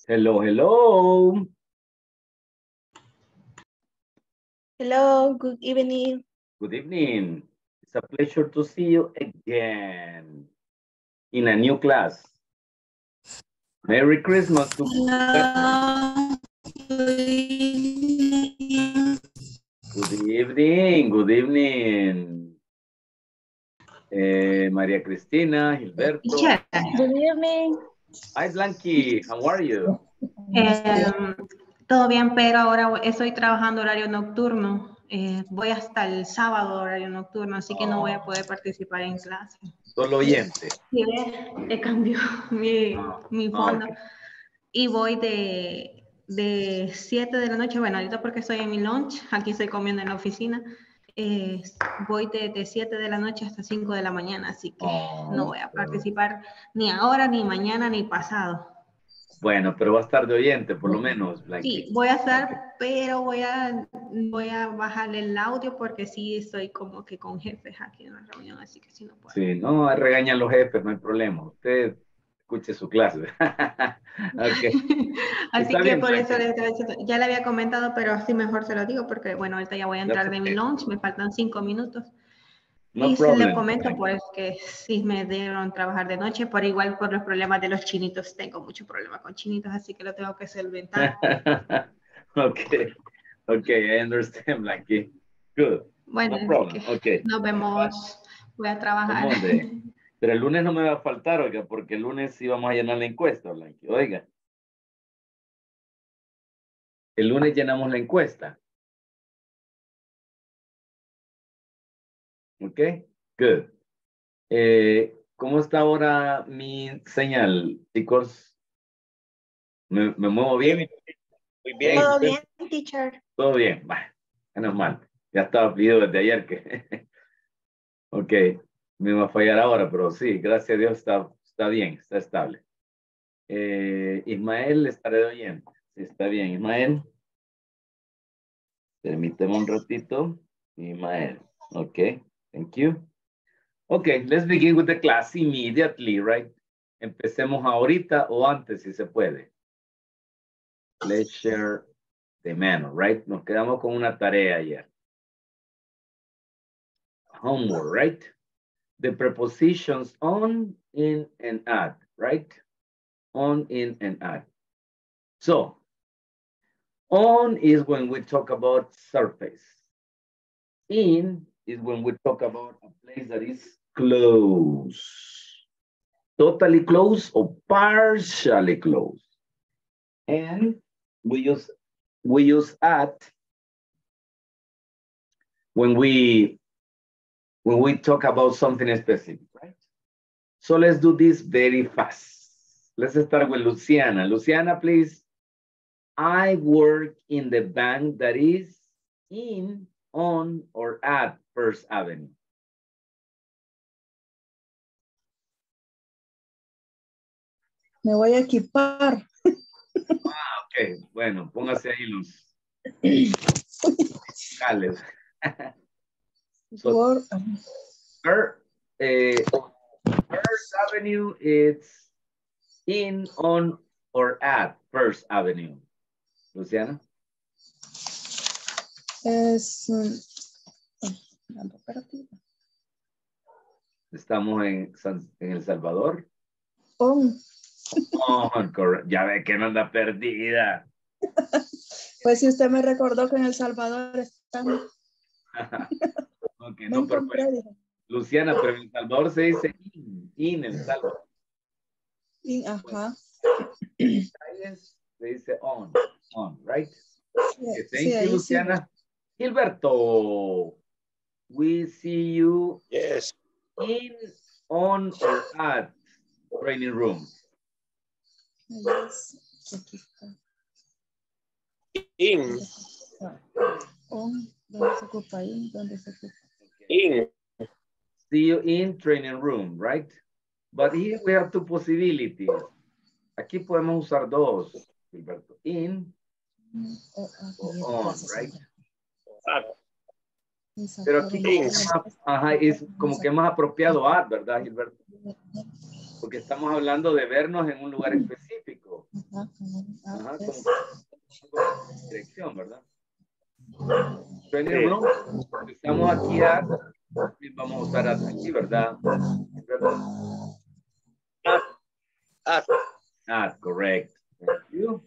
Hello, hello. Hello, good evening. Good evening. It's a pleasure to see you again in a new class. Merry Christmas to Good evening, good evening. María Cristina, Gilberto. Good evening. Hi, Blanqui, how are you? Todo bien, pero ahora estoy trabajando horario nocturno. Voy hasta el sábado horario nocturno, así que no voy a poder participar en clase. Solo oyente. Sí, he cambiado mi fondo. Okay. Y voy de 7 de la noche, bueno, ahorita porque estoy en mi lunch, aquí estoy comiendo en la oficina. Voy de 7 de la noche hasta 5 de la mañana, así que no voy a participar ni ahora, ni mañana, ni pasado. Bueno, pero va a estar de oyente, por lo menos, Blanqui. Sí, voy a estar, pero voy a bajarle el audio porque sí estoy como que con jefes aquí en la reunión, así que sí no puedo. Sí, no, regañan los jefes, no hay problema. Usted escuche su clase. Okay. Así Está que bien, por Blanqui. eso ya le había comentado, pero así mejor se lo digo porque, bueno, ahorita ya voy a entrar de mi lunch, me faltan 5 minutos. No y problem, le comento Blanqui. pues que sí me dieron trabajar de noche, pero igual por los problemas de los chinitos, tengo mucho problema con chinitos, así que lo tengo que solventar. Okay, I understand, Blanqui. Good. Bueno, No problem. Okay. nos vemos, voy a trabajar. Pero el lunes no me va a faltar, oiga, porque el lunes sí vamos a llenar la encuesta, Blanqui. Oiga. El lunes llenamos la encuesta. Ok, good. ¿Cómo está ahora mi señal, chicos? ¿Me muevo bien? Muy bien. Todo bien, teacher. Todo bien, menos mal. Ya estaba pedido desde ayer que... Ok, me va a fallar ahora, pero sí, gracias a Dios está bien, está estable. Ismael, estaré de oyente. Sí, está bien, Ismael. Permíteme un ratito. Ismael, ok, thank you. Okay, let's begin with the class immediately, right? Empecemos ahorita o antes si se puede. Let's share the menu, right? Nos quedamos con una tarea ayer. Homework, right? The prepositions on, in, and at, right? On, in, and at. So, on is when we talk about surface. In is when we talk about a place that is closed. Totally closed or partially closed. And we use at when we talk about something specific, right? So let's do this very fast. Let's start with Luciana. Luciana, please. I work in the bank that is in, on, or at First Avenue. Me voy a equipar. Ok, bueno, póngase ahí los cales. So, First Avenue, it's in, on, or at First Avenue. Luciana? Es... Estamos en El Salvador. On. Oh, correcto. Ya ve que no anda perdida. Pues si usted me recordó que en El Salvador estamos. Okay, no, perfecto. Luciana, pero en El Salvador se dice in El Salvador. Ajá. Se dice on, right? Okay, thank Sí, you, Luciana. Sí. Gilberto, we see you Yes. in, on, or at training room. Yes. Aquí está. In. On, ¿dónde se ocupa? In, ¿dónde se ocupa? In. See you in training room, right? But here we have two possibilities. Aquí podemos usar dos, Gilberto. In o on, right? Pero aquí es como que más apropiado at, ¿verdad, Gilberto? Porque estamos hablando de vernos en un lugar específico. Ajá, Yes. con dirección, ¿verdad? Training Sí. room, usamos aquí at, y vamos a usar at aquí, ¿verdad? At, correct. Thank you.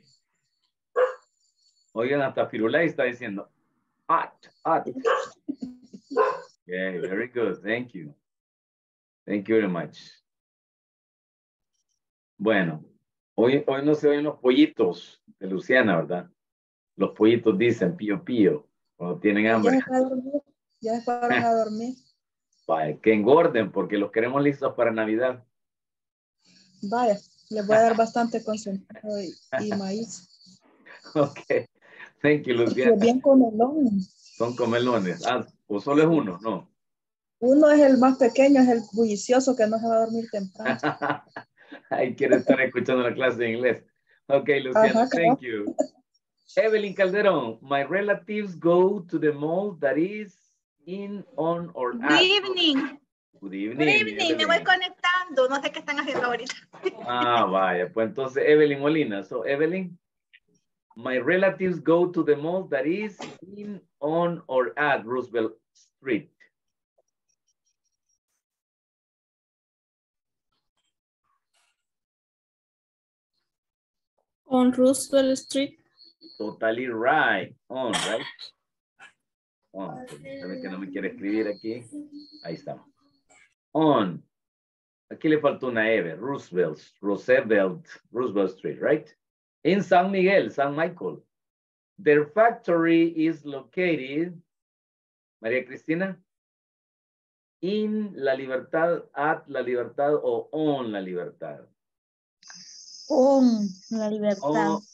Oigan, hasta Firulais está diciendo at. Okay, very good. Thank you. Thank you very much. Bueno, hoy no se oyen los pollitos de Luciana, ¿verdad? Los pollitos dicen pío pío cuando tienen hambre. Ya se fue a dormir. Ya se fueron a dormir. Vaya, que engorden porque los queremos listos para Navidad. Vaya, les voy a dar bastante concentrado y maíz. Ok. Thank you, Y es Luciana. bien comelón. Son comelones. Ah, o solo es uno, no. Uno es el más pequeño, es el bullicioso que no se va a dormir temprano. Ay, quiere estar escuchando la clase de inglés. Ok, Luciana, Ajá, thank you. Evelyn Calderón, my relatives go to the mall that is in, on, or Good at. evening. Good Good evening, evening. Me voy Evelyn. conectando. No sé qué están haciendo ahorita. Ah, vaya, pues entonces Evelyn Molina. So, Evelyn, my relatives go to the mall that is in, on, or at Roosevelt Street. On Roosevelt Street. Totally right. On, right? On. ¿Saben que no me quiere escribir aquí? Ahí estamos. On. Aquí le faltó una Eve. Roosevelt Street, right? In San Miguel, San Michael. Their factory is located, María Cristina, in La Libertad, at La Libertad o on La Libertad. On la libertad. Oh,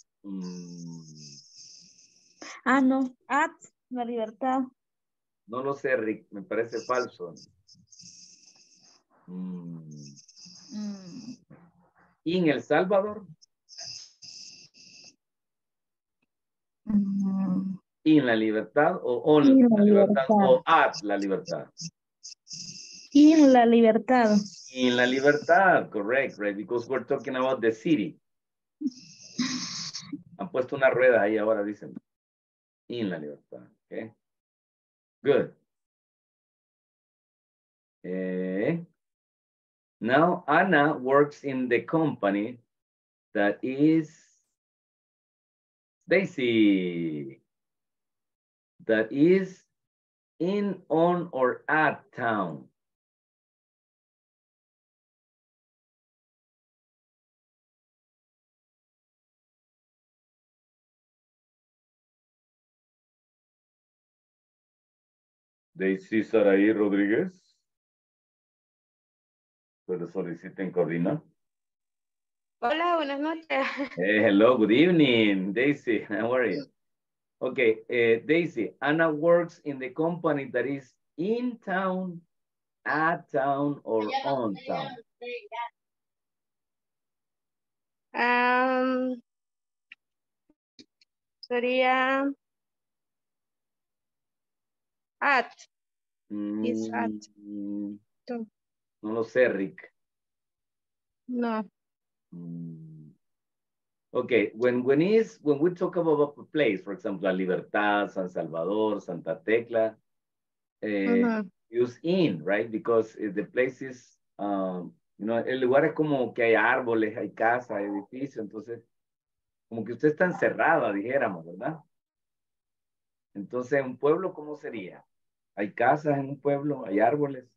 Ah, no. At la libertad. no lo sé, Rick, me parece falso. ¿En El Salvador? ¿En La Libertad o on En La la Libertad libertad. o at La Libertad? En la libertad. En La Libertad, correct, right? Because we're talking about the city. Han puesto una rueda ahí ahora, dicen. En La Libertad, okay? Good. Now, Anna works in the company that is Daisy. That is in, on, or at town. Daisy Saraí Rodríguez. Pero soliciten coordinar. Hola, buenas noches. Hello, good evening, Daisy. How are you? Okay, Daisy, Anna works in the company that is in town, at town, or on town. Sería at. Is at. No lo sé, Rick. No. Okay, when we talk about a place, for example, La Libertad, San Salvador, Santa Tecla, use in, right? Because the place is, el lugar es como que hay árboles, hay casas, hay edificios, entonces, como que usted está encerrada, dijéramos, ¿verdad? Entonces, ¿un pueblo cómo sería? ¿Hay casas en un pueblo? ¿Hay árboles?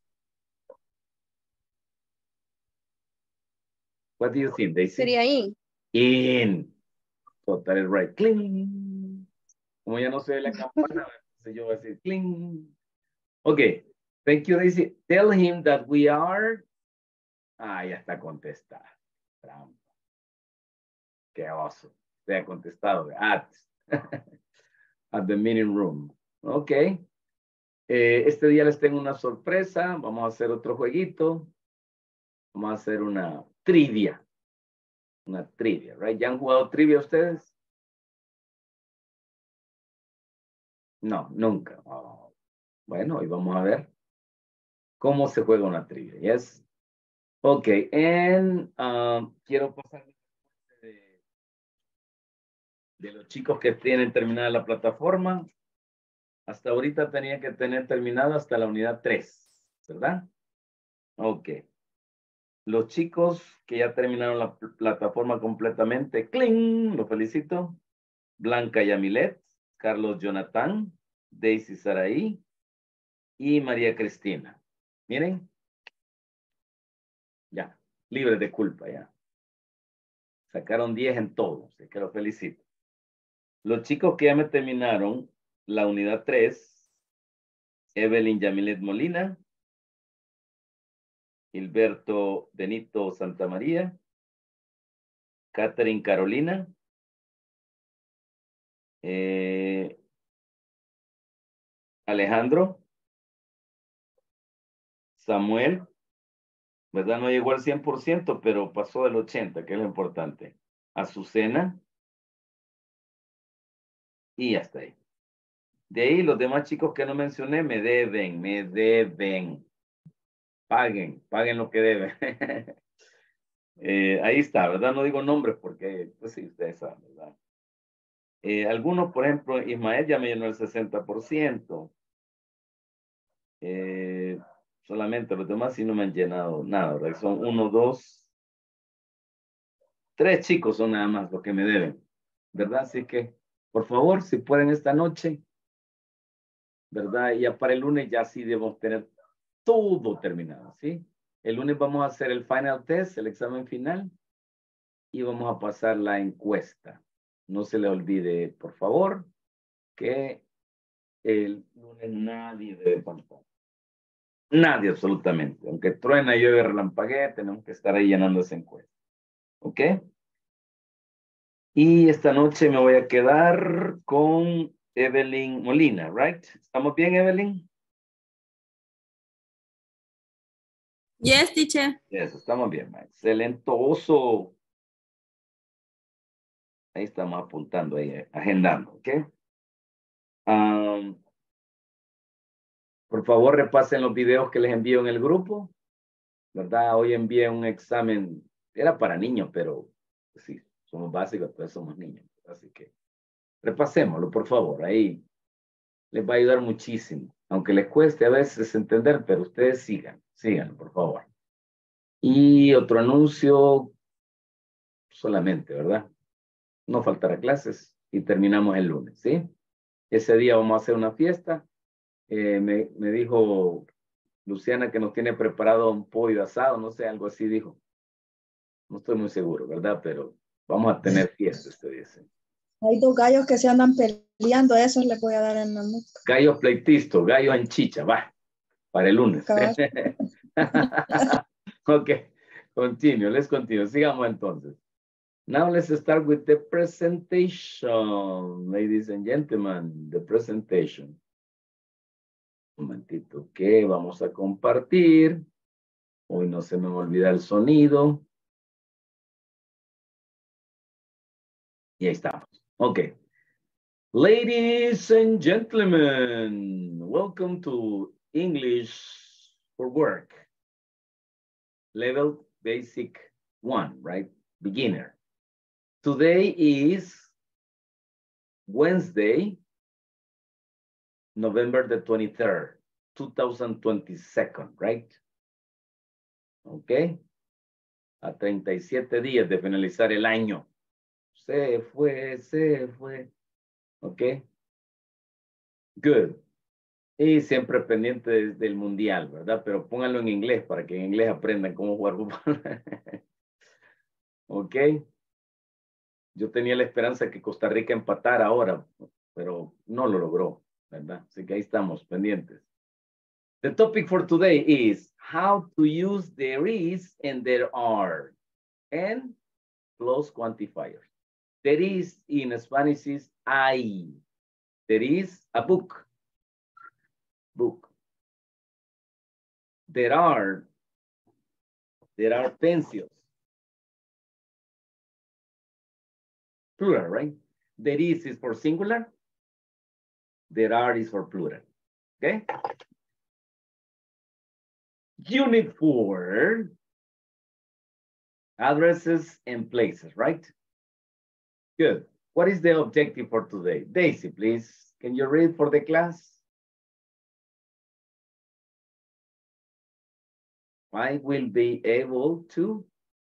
What do you think, Daisy? Sería in. In. So that is right. Cling. Como ya no se ve la campana, entonces yo voy a decir cling. Okay. Thank you, Daisy. Tell him that we are. Ah, ya está contestada. Trampa. Qué oso. Se ha contestado. At the meeting room. Ok. Este día les tengo una sorpresa. Vamos a hacer otro jueguito. Vamos a hacer una trivia. Una trivia, right? ¿Ya han jugado trivia ustedes? No, nunca. Oh. Bueno, hoy vamos a ver cómo se juega una trivia. Yes. Ok, and quiero pasar De los chicos que tienen terminada la plataforma, hasta ahorita tenía que tener terminado hasta la unidad 3, ¿verdad? Ok. Los chicos que ya terminaron la plataforma completamente, ¡cling! Los felicito. Blanca Yamilet, Carlos Jonathan, Daisy Saraí y María Cristina. Miren. Ya, libres de culpa ya. Sacaron 10 en todo, así que los felicito. Los chicos que ya me terminaron la unidad 3, Evelyn Yamilet Molina, Gilberto Benito Santamaría, Catherine Carolina, Alejandro, Samuel, ¿verdad? No llegó al 100%, pero pasó del 80%, que es lo importante. Azucena, y hasta ahí. De ahí los demás chicos que no mencioné me deben. Paguen lo que deben. Ahí está, ¿verdad? No digo nombres porque, pues sí, ustedes saben, ¿verdad? Algunos, por ejemplo, Ismael ya me llenó el 60%. Solamente los demás sí no me han llenado nada, ¿verdad? Son 1, 2, 3 chicos son nada más los que me deben, ¿verdad? Así que, por favor, si pueden esta noche, ¿verdad? Y ya para el lunes ya sí debemos tener todo terminado, ¿sí? El lunes vamos a hacer el final test, el examen final, y vamos a pasar la encuesta. No se le olvide, por favor, que el lunes nadie debe faltar. Nadie absolutamente. Aunque truena y llueve relampaguee, tenemos que estar ahí llenando esa encuesta. ¿Ok? Y esta noche me voy a quedar con Evelyn Molina, ¿right? ¿Estamos bien, Evelyn? Yes, teacher. Yes, estamos bien, ma. Excelentoso. Ahí estamos apuntando, ahí, agendando, ¿ok? Por favor, repasen los videos que les envío en el grupo, ¿verdad? Hoy envié un examen, era para niños, pero pues sí, somos básicos, pues somos niños. Así que repasémoslo, por favor, ahí les va a ayudar muchísimo. Aunque les cueste a veces entender, pero ustedes sigan, por favor. Y otro anuncio solamente, ¿verdad? No faltará clases y terminamos el lunes, ¿sí? Ese día vamos a hacer una fiesta. Me dijo Luciana que nos tiene preparado un pollo asado, no sé, algo así dijo. No estoy muy seguro, ¿verdad? Pero vamos a tener fiesta este día. ¿Sí? Hay 2 gallos que se andan peleando, a esos les voy a dar en la nuca. Gallo pleitisto, gallo en chicha, va, para el lunes. Ok, let's continue. Sigamos entonces. Now let's start with the presentation, ladies and gentlemen, the presentation. Un momentito, que vamos a compartir. Hoy no se me olvida el sonido. Y ahí estamos. Ok. Ladies and gentlemen, welcome to English for Work. Level Basic 1, right? Beginner. Today is Wednesday, November the 23rd, 2022, right? Ok. A 37 días de finalizar el año. Se fue. Ok. Good. Y siempre pendiente del mundial, ¿verdad? Pero pónganlo en inglés para que en inglés aprendan cómo jugar fútbol. Ok. Yo tenía la esperanza que Costa Rica empatara ahora, pero no lo logró, ¿verdad? Así que ahí estamos, pendientes. The topic for today is how to use there is and there are and plus quantifiers. There is in Spanish is hay. There is a book. There are pencils. Plural, right? There is for singular. There are is for plural. Okay? Unit 4, addresses and places, right? Good. What is the objective for today? Daisy, please. Can you read for the class? I will be able to.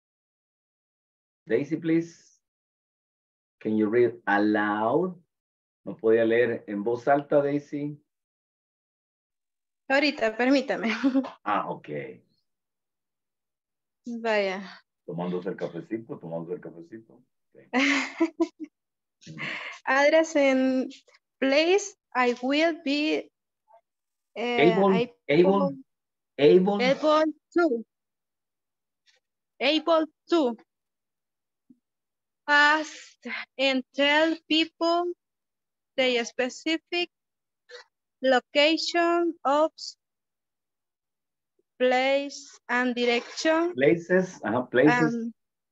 Daisy, please. Can you read aloud? ¿No podía leer en voz alta, Daisy? Ahorita, permítame. Ah, ok. Vaya. Tomándose el cafecito, tomándose el cafecito. Okay. Address and place, I will be Able to ask and tell people the specific location of place and direction. Places, places.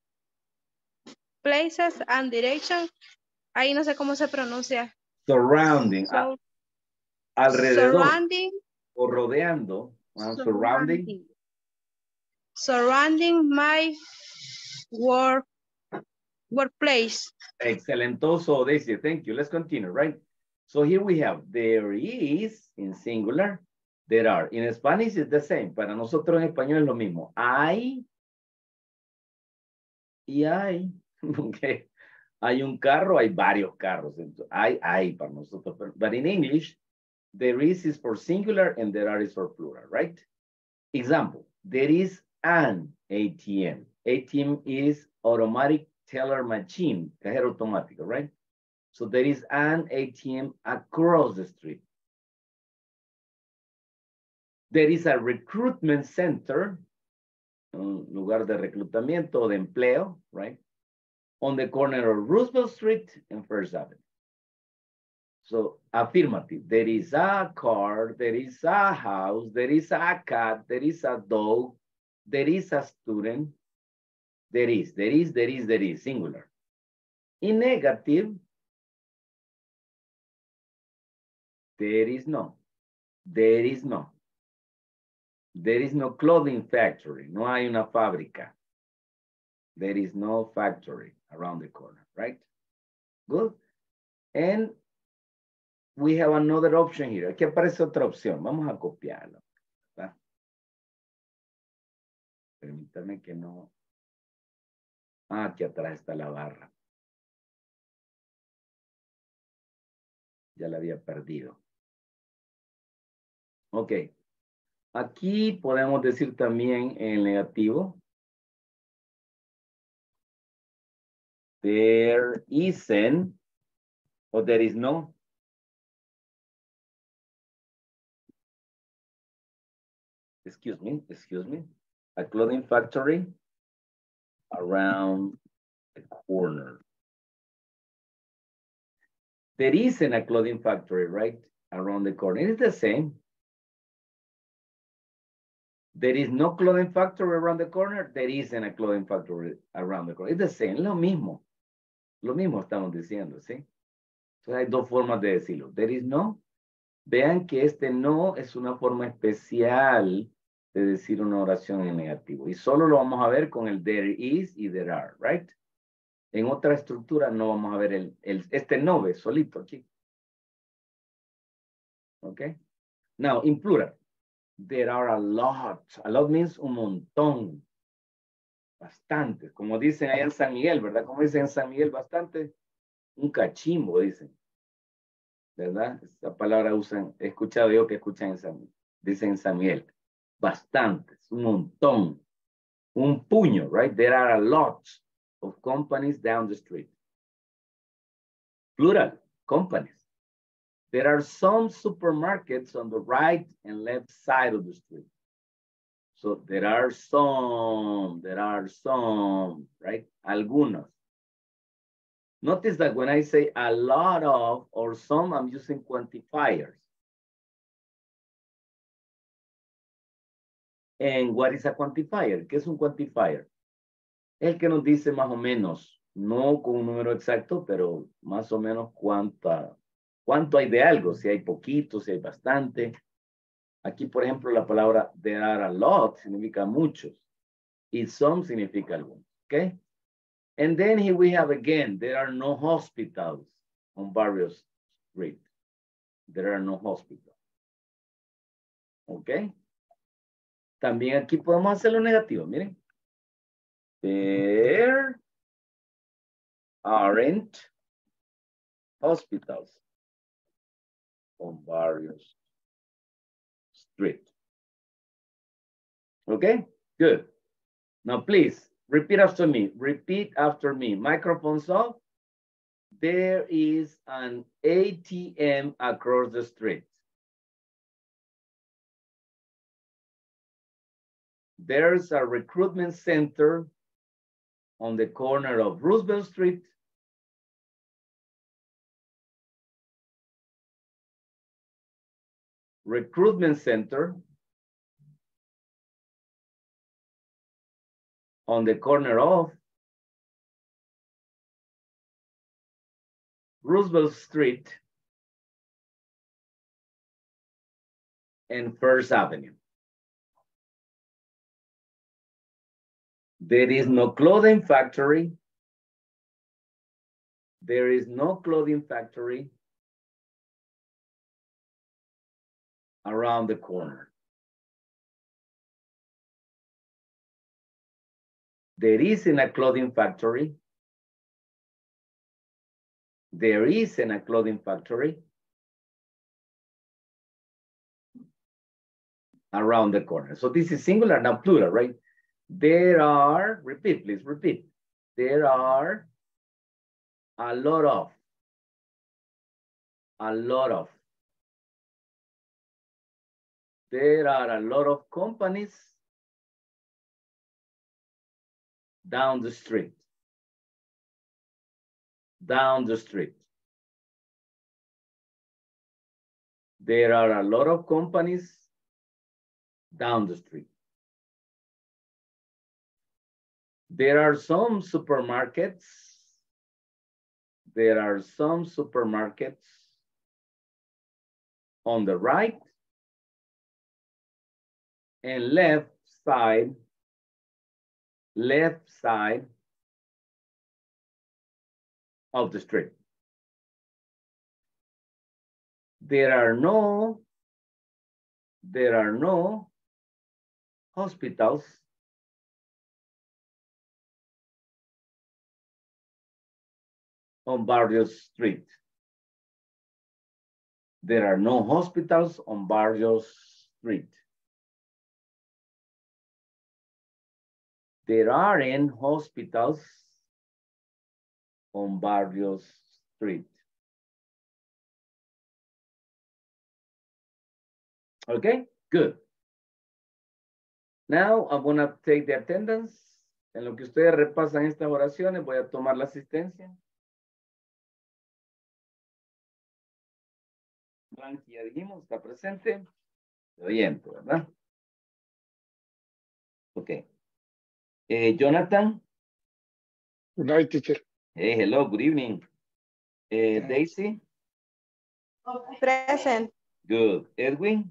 Places and direction. Ahí no sé cómo se pronuncia. Surrounding. Alrededor. Surrounding. O rodeando. Surrounding. Surrounding my workplace. Excelentoso, Daisy. Thank you. Let's continue, right? So here we have, there is, in singular, there are. In Spanish it's the same. Para nosotros en español es lo mismo. Hay y hay. Okay. Hay un carro, hay varios carros. Hay para nosotros. But in English, there is for singular and there are is for plural, right? Example, there is an ATM. ATM is automatic teller machine, cajero automático, right? So there is an ATM across the street. There is a recruitment center, un lugar de reclutamiento o de empleo, right? On the corner of Roosevelt Street and First Avenue. So affirmative, there is a car, there is a house, there is a cat, there is a dog, there is a student, there is, singular. In negative, there is no. There is no. There is no clothing factory. No hay una fábrica. There is no factory around the corner, right? Good. And we have another option here. Aquí aparece otra opción. Vamos a copiarlo. ¿Verdad? Permítame que no. Ah, aquí atrás está la barra. Ya la había perdido. Ok. Aquí podemos decir también en negativo. There isn't, or there is no. Excuse me. A clothing factory around the corner. There isn't a clothing factory, right? Around the corner. It's the same. There is no clothing factory around the corner. There isn't a clothing factory around the corner. It's the same, lo mismo. Lo mismo estamos diciendo, ¿sí? Entonces hay dos formas de decirlo. There is no. Vean que este no es una forma especial de decir una oración en negativo. Y solo lo vamos a ver con el there is y there are, right? En otra estructura no vamos a ver este no ve solito aquí. Okay? Now, in plural, there are a lot. A lot means un montón. Bastante. Como dicen allá en San Miguel, ¿verdad? Como dicen en San Miguel, bastante. Un cachimbo, dicen. ¿Verdad? Esa palabra usan, he escuchado yo que escuchan en San Miguel. Dicen en San Miguel. Bastantes, un montón. Un puño, right? There are a lot of companies down the street. Plural, companies. There are some supermarkets on the right and left side of the street. So there are some, right? Algunos. Notice that when I say a lot of or some, I'm using quantifiers. And what is a quantifier? ¿Qué es un quantifier? El que nos dice más o menos, no con un número exacto, pero más o menos cuánto hay de algo, si hay poquito, si hay bastante. Aquí, por ejemplo, la palabra there are a lot significa muchos y some significa algunos, ¿ok? And then here we have again, there are no hospitals on various streets. There are no hospitals. ¿Ok? También aquí podemos hacerlo negativo, miren. There aren't hospitals on various streets. Okay, good. Now please, repeat after me. Repeat after me. Microphones off. There is an ATM across the street. There's a recruitment center on the corner of Roosevelt Street. Recruitment center on the corner of Roosevelt Street and First Avenue. There is no clothing factory. There is no clothing factory around the corner. There isn't a clothing factory. There isn't a clothing factory around the corner. So this is singular, now plural, right? There are, repeat, please repeat. There are a lot of. There are a lot of companies down the street. Down the street. There are a lot of companies down the street. There are some supermarkets. There are some supermarkets on the right and left side of the street. There are no hospitals on Barrios Street. There are no hospitals on Barrios Street. There aren't hospitals on Barrios Street. Okay, good. Now I'm going to take the attendance. En lo que ustedes repasan estas oraciones, voy a tomar la asistencia. Blanqui, ya dijimos, está presente. Oyente, ¿verdad? Ok. Jonathan. Good night, teacher. Hey, hello, good evening. Daisy. Present. Good. Edwin.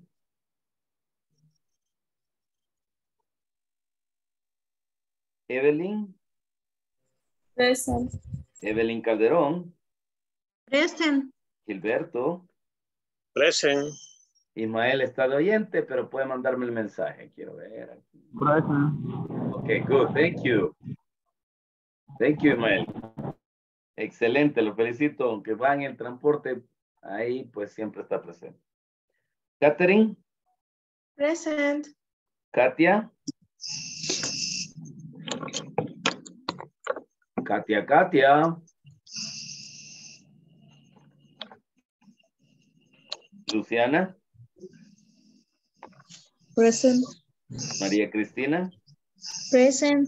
Evelyn. Present. Evelyn Calderón. Present. Gilberto. Present. Ismael está de oyente, pero puede mandarme el mensaje. Quiero ver aquí. Okay, good. Thank you. Thank you, Ismael. Excelente, lo felicito. Aunque va en el transporte, ahí pues siempre está presente. Catherine. Present. Katia. Katia. Luciana. Present. María Cristina. Present.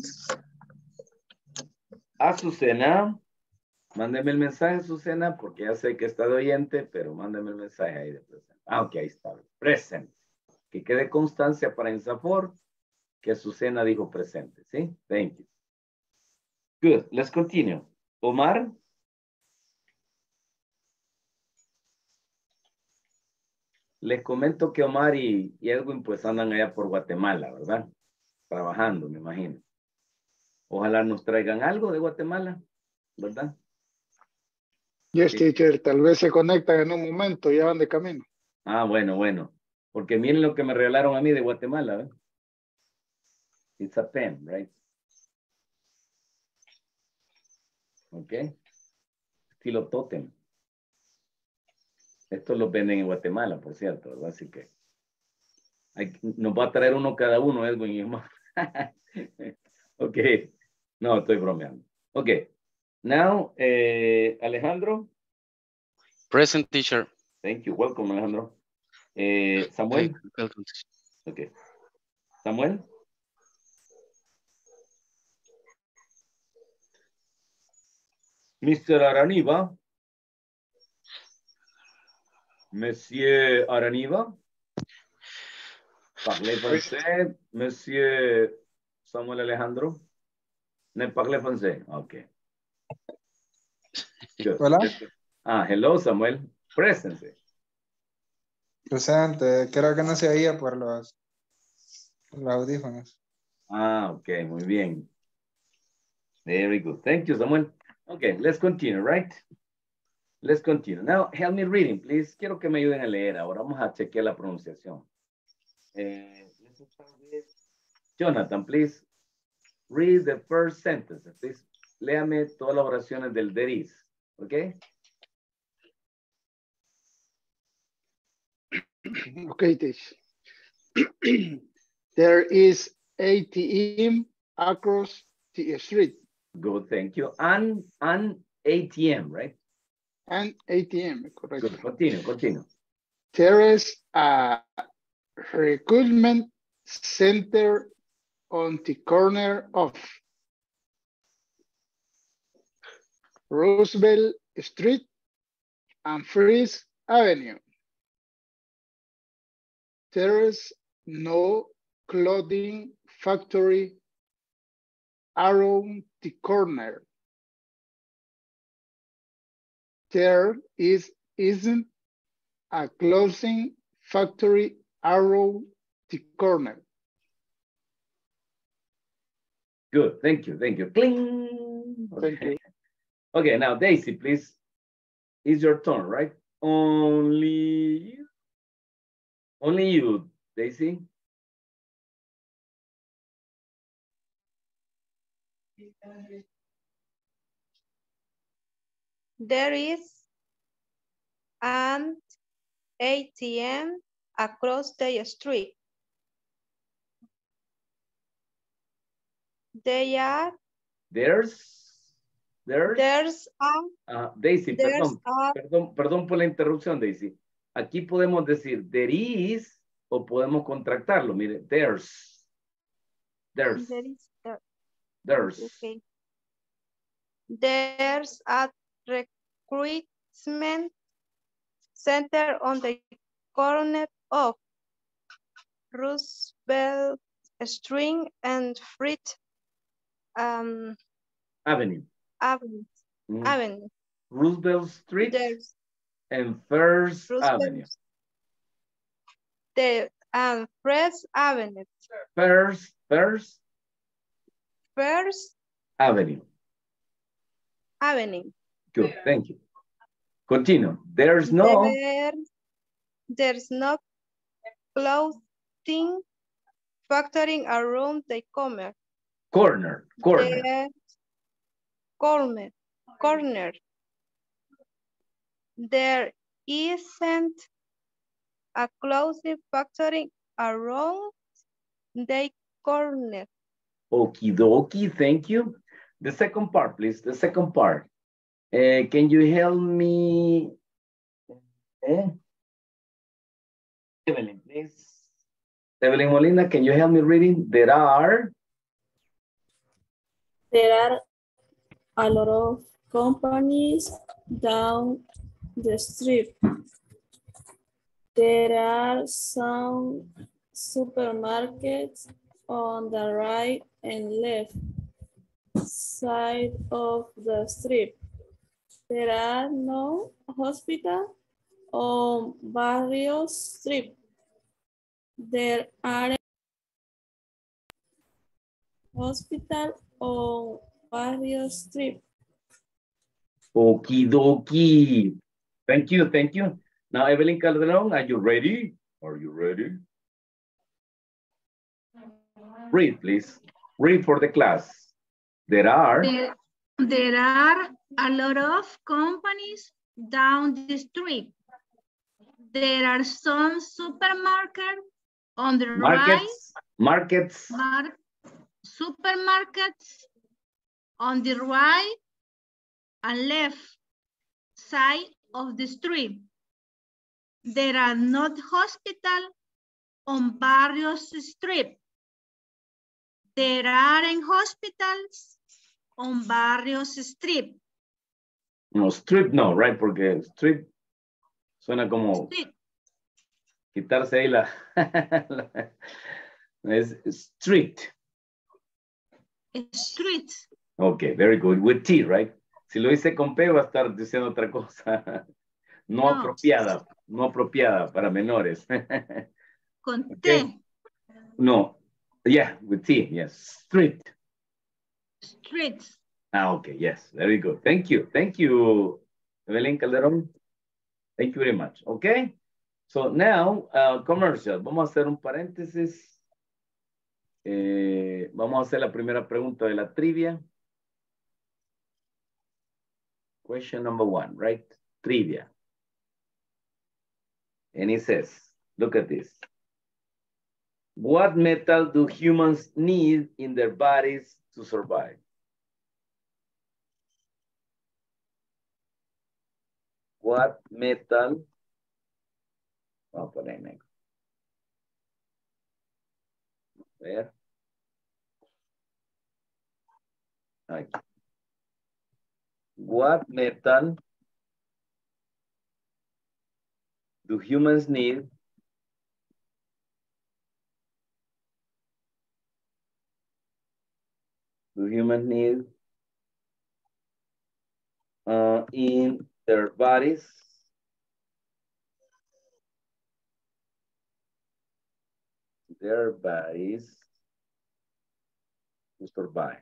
Azucena. Mándeme el mensaje, Azucena, porque ya sé que está de oyente, pero mándeme el mensaje ahí de presente. Ah, ok, ahí está. Present. Que quede constancia para Insafor que Azucena dijo presente, ¿sí? Thank you. Good, let's continue. Omar. Les comento que Omar y Edwin pues andan allá por Guatemala, ¿verdad? Trabajando, me imagino. Ojalá nos traigan algo de Guatemala, ¿verdad? Yes, Sí. teacher. Tal vez se conectan en un momento, ya van de camino. Ah, bueno. Porque miren lo que me regalaron a mí de Guatemala, ¿eh? It's a pen, right? Ok. Estilo tótem. Estos los venden en Guatemala, por cierto, ¿verdad? Así que nos va a traer uno cada uno, Edwin y Omar. Ok. No, estoy bromeando. Ok. Now, Alejandro. Present, teacher. Thank you. Welcome, Alejandro. Samuel. Okay, welcome. Okay. Samuel. Mr. Araniva. Monsieur Araniva. Parlez français, Monsieur Samuel Alejandro. Ne parlez français. Okay. Good. Hola. Hello, Samuel. Presente. Presente. Creo que no se oía por los audífonos. Ok, muy bien. Very good. Thank you, Samuel. Okay, let's continue, right? Let's continue. Now, help me reading, please. Quiero que me ayuden a leer. Ahora vamos a chequear la pronunciación. Let's start with Jonathan, please. Read the first sentence, please. Léame todas las oraciones del there is. Okay? Okay, teacher. There is ATM across the street. Good, thank you. An ATM, right? An ATM, correct. Good, continue. There is a recruitment center on the corner of Roosevelt Street and First Avenue. There is no clothing factory around the corner. There isn't a clothing factory around the corner. Good, thank you. Cling. Thank you. Okay, now Daisy, please. It's your turn, right? Only you, Daisy. There is an ATM across the street. There's Daisy, perdón por la interrupción, Daisy. Aquí podemos decir there is o podemos contractarlo. Mire, there's. Okay. There's a recruitment center on the corner of Roosevelt Street and First Avenue. Avenue. Roosevelt Street and First Avenue. First Avenue. First Avenue. Good, thank you. Continue. There's no clothing factory around the corner. Corner. There isn't a clothing factory around the corner. Okie dokie, thank you. The second part, please. The second part. Can you help me? Evelyn, please. Evelyn Molina, can you help me reading? There are a lot of companies down the street. There are some supermarkets on the right and left side of the street. There are no hospitals on Barrio Street. There are hospital on various strips. Okie dokie. Thank you, thank you. Now, Evelyn Calderon, are you ready? Are you ready? Read, please. Read for the class. There are a lot of companies down the street. There are some supermarkets on the markets. Supermarkets on the right and left side of the street. There are not hospitals on various streets. There aren't hospitals on various streets. No, strip no, right? Porque strip suena como quitarse ahí la es street. Street. Okay, very good. With T, right? Si lo hice con P va a estar diciendo otra cosa. No apropiada para menores. Con Okay. T. No, yeah, with T, yes. Street. Streets. Okay, yes, very good. Thank you, Evelyn Calderon. Thank you very much, okay? So now, commercial. Vamos a hacer un paréntesis. Vamos a hacer la primera pregunta de la trivia. Question number 1, right? Trivia. And it says, look at this. What metal do humans need in their bodies to survive? What metal? Vamos a poner negro. A ver. Aquí. What metal do humans need in their bodies to survive?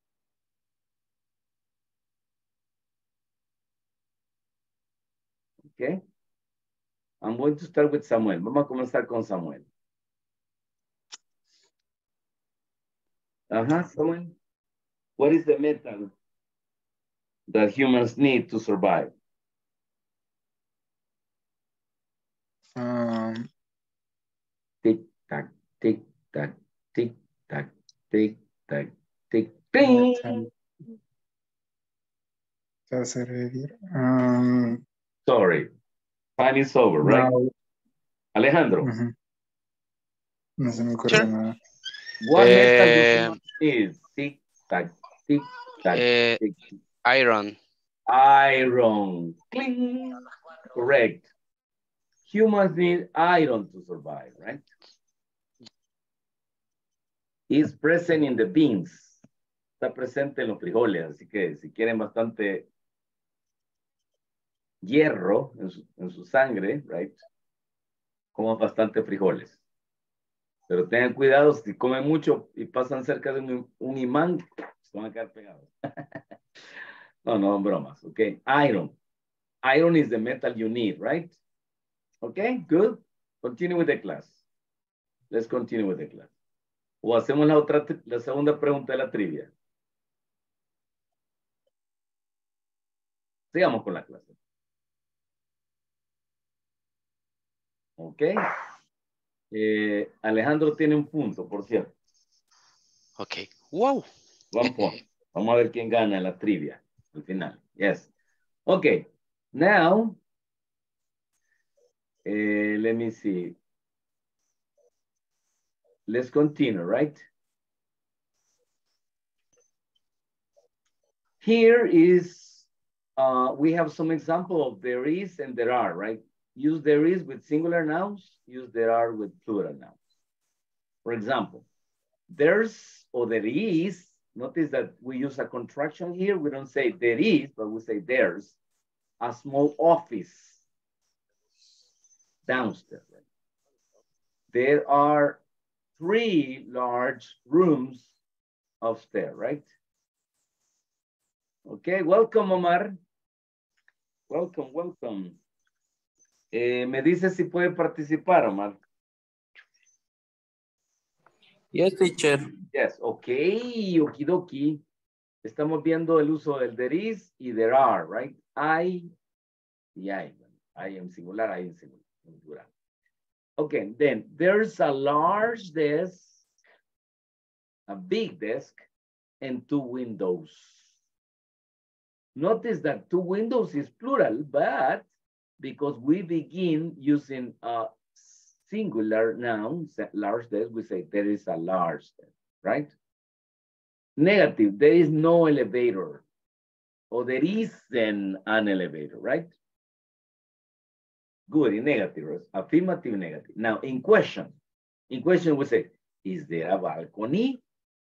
Okay. I'm going to start with Samuel. Vamos a comenzar con Samuel. Samuel. What is the metal that humans need to survive? Tick tack, tick tack, tick tack, tick tack, tick tack. Sorry, time is over, right? No. Alejandro. No se me ocurre nada. What metal do humans need? Tick tack, tick tack, tick. Iron. Iron. Cling. Correct. Humans need iron to survive, right? Is present in the beans. Está presente en los frijoles, así que si quieren bastante hierro en su sangre, right? Coman bastante frijoles. Pero tengan cuidado, si comen mucho y pasan cerca de un imán, se van a quedar pegados. No, bromas, okay? Iron. Iron is the metal you need, right? Okay, good. Continue with the class. Let's continue with the class. O hacemos la segunda pregunta de la trivia. Sigamos con la clase. Ok. Alejandro tiene un punto, por cierto. Ok. Wow. 1 point. Vamos a ver quién gana la trivia al final. Yes. Okay. Now, let me see. Let's continue, right? Here is, we have some example of there is and there are, right? Use there is with singular nouns, use there are with plural nouns. For example, there's or there is, notice that we use a contraction here. We don't say there is, but we say there's a small office downstairs. Right? There are 3 large rooms upstairs, right? Okay, welcome, Omar. Welcome, welcome. Me dice si puede participar, Omar. Yes, teacher. Yes, okay, okidoki. Estamos viendo el uso del there is y there are, right? I y I. I am singular, I am singular. Okay, then there's a large desk, a big desk, and 2 windows. Notice that 2 windows is plural, but because we begin using a singular noun, large desk, we say there is a large desk, right? Negative, there is no elevator, or there isn't an elevator, right? Good, in negative, affirmative, negative. Now, in question we say, is there a balcony?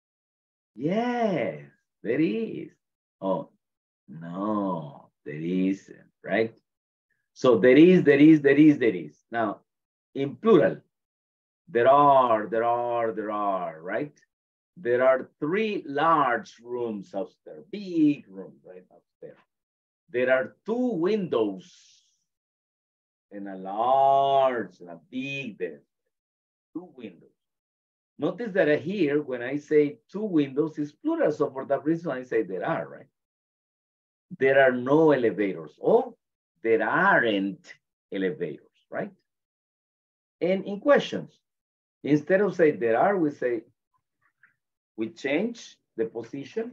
Yes, there is. Oh, no, there isn't, right? So there is. Now, in plural, there are, right? There are 3 large rooms upstairs, big rooms, right, upstairs. There are 2 windows and a big desk. 2 windows. Notice that here, when I say 2 windows, it's plural. So for that reason, I say there are, right? There are no elevators. Oh, there aren't elevators, right? And in questions, instead of say there are, we say, we change the position.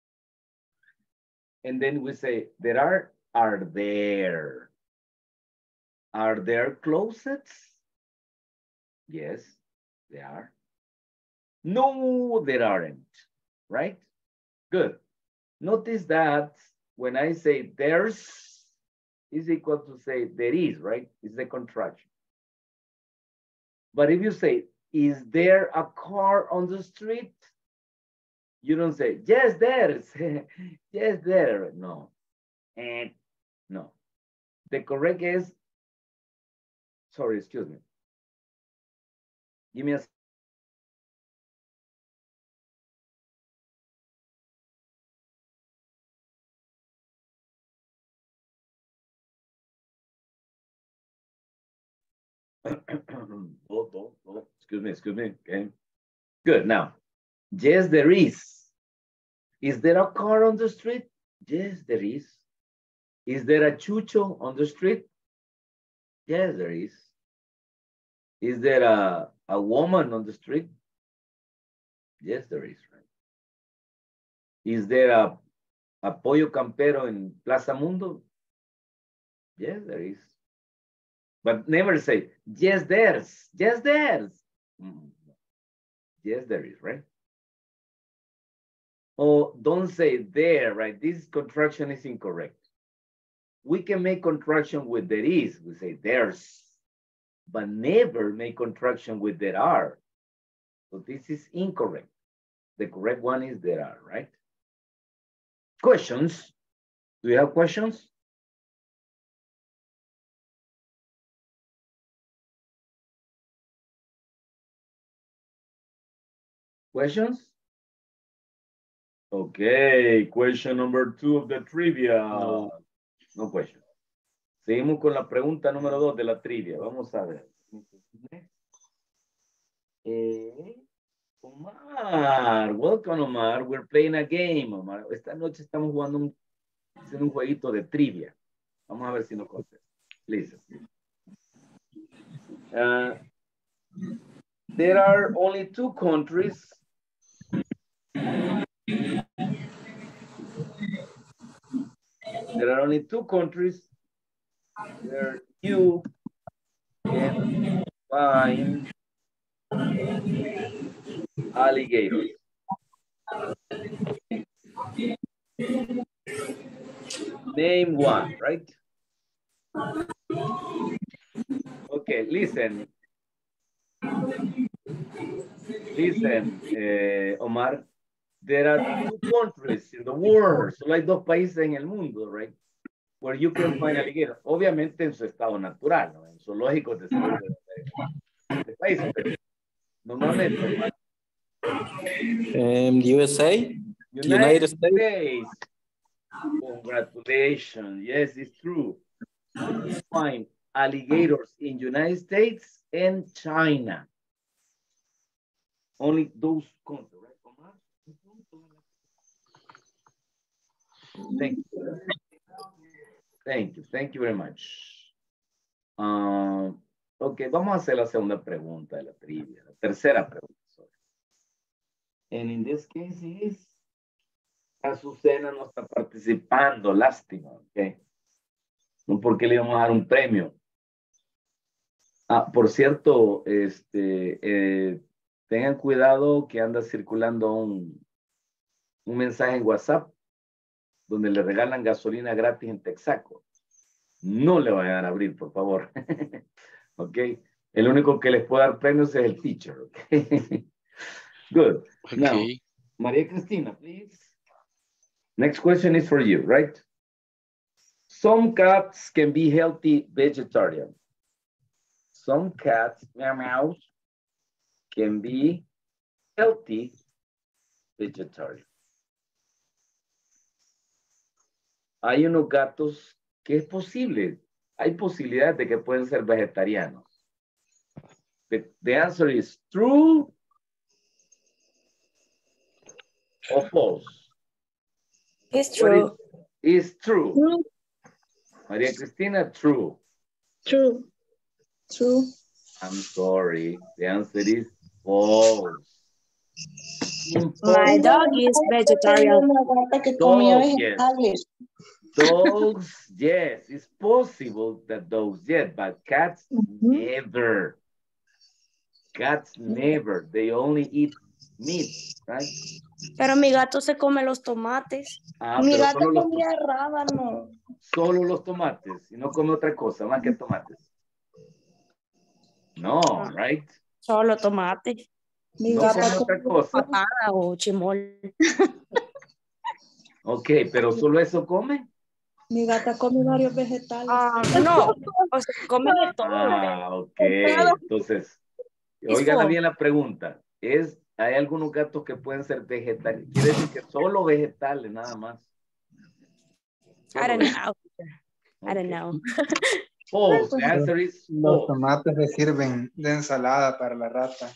And then we say, there are there. Are there closets? Yes, there are. No, there aren't, right? Good. Notice that when I say there's is equal to say there is, right? It's the contraction. But if you say, is there a car on the street? You don't say, yes, there's, yes, there. No, and no. The correct is, sorry, excuse me. Give me a excuse me. Okay. Good. Now, yes, there is. Is there a car on the street? Yes, there is. Is there a chucho on the street? Yes, there is. Is there a woman on the street? Yes, there is. Right? Is there a pollo campero in Plaza Mundo? Yes, there is. But never say, yes, there's. Yes, there's. Yes, there is, right? Or don't say there, right? This contraction is incorrect. We can make contraction with there is. We say there's. But never make contraction with there are. So this is incorrect. The correct one is there are, right? Questions? Do you have questions? Questions? Okay, question number 2 of the trivia. No question. Seguimos con la pregunta número 2 de la trivia. Vamos a ver. Omar, welcome Omar. We're playing a game, Omar. Esta noche estamos jugando haciendo un jueguito de trivia. Vamos a ver si nos contesta. Please. There are only 2 countries. There are only 2 countries where you can find alligators. Name one, right? Okay, listen. Listen, Omar. There are 2 countries in the world. Solo hay 2 países en el mundo, right? Where you can find alligators. Obviamente en su estado natural, ¿no? En zoológicos de países, pero normalmente. USA, United States. Congratulations. Yes, it's true. You find alligators in United States and China. Only those countries, right? Thank you. Thank you. Thank you very much. Ok, vamos a hacer la segunda pregunta de la trivia. La tercera pregunta. Sorry. And in this case is Azucena no está participando, lástima, ok. No porque le íbamos a dar un premio. Por cierto, tengan cuidado que anda circulando un mensaje en WhatsApp donde le regalan gasolina gratis en Texaco. No le vayan a abrir, por favor. Ok. El único que les puede dar premios es el teacher. Ok. Good. Okay. Now, Maria Cristina, please. Next question is for you, right? Some cats can be healthy vegetarian. Some cats, meow, meow, can be healthy vegetarian. Hay unos gatos que es posible. Hay posibilidades de que pueden ser vegetarianos. The answer is true or false. It's true. It's true. True. Maria Cristina, true. True. True. I'm sorry. The answer is false. My dog is vegetarian. Dogs, yes. Dogs, yes. It's possible that dogs, yes, but cats never. Cats never. They only eat meat, right? Pero mi gato se come los tomates. Mi Pero gato solo comía rábano. solo los tomates y no come otra cosa más que tomates. No, right? Solo tomate. Mi No gata come otra cosa. Patada o chimol. Ok, pero solo eso come. Mi gata come varios vegetales. No, o sea, come de todo. Ok. Entonces, oigan false. bien la pregunta. ¿Hay algunos gatos que pueden ser vegetales? Quiere decir que solo vegetales, nada más. I don't know. I don't know. False. The answer is Los false. tomates le sirven de ensalada para la rata.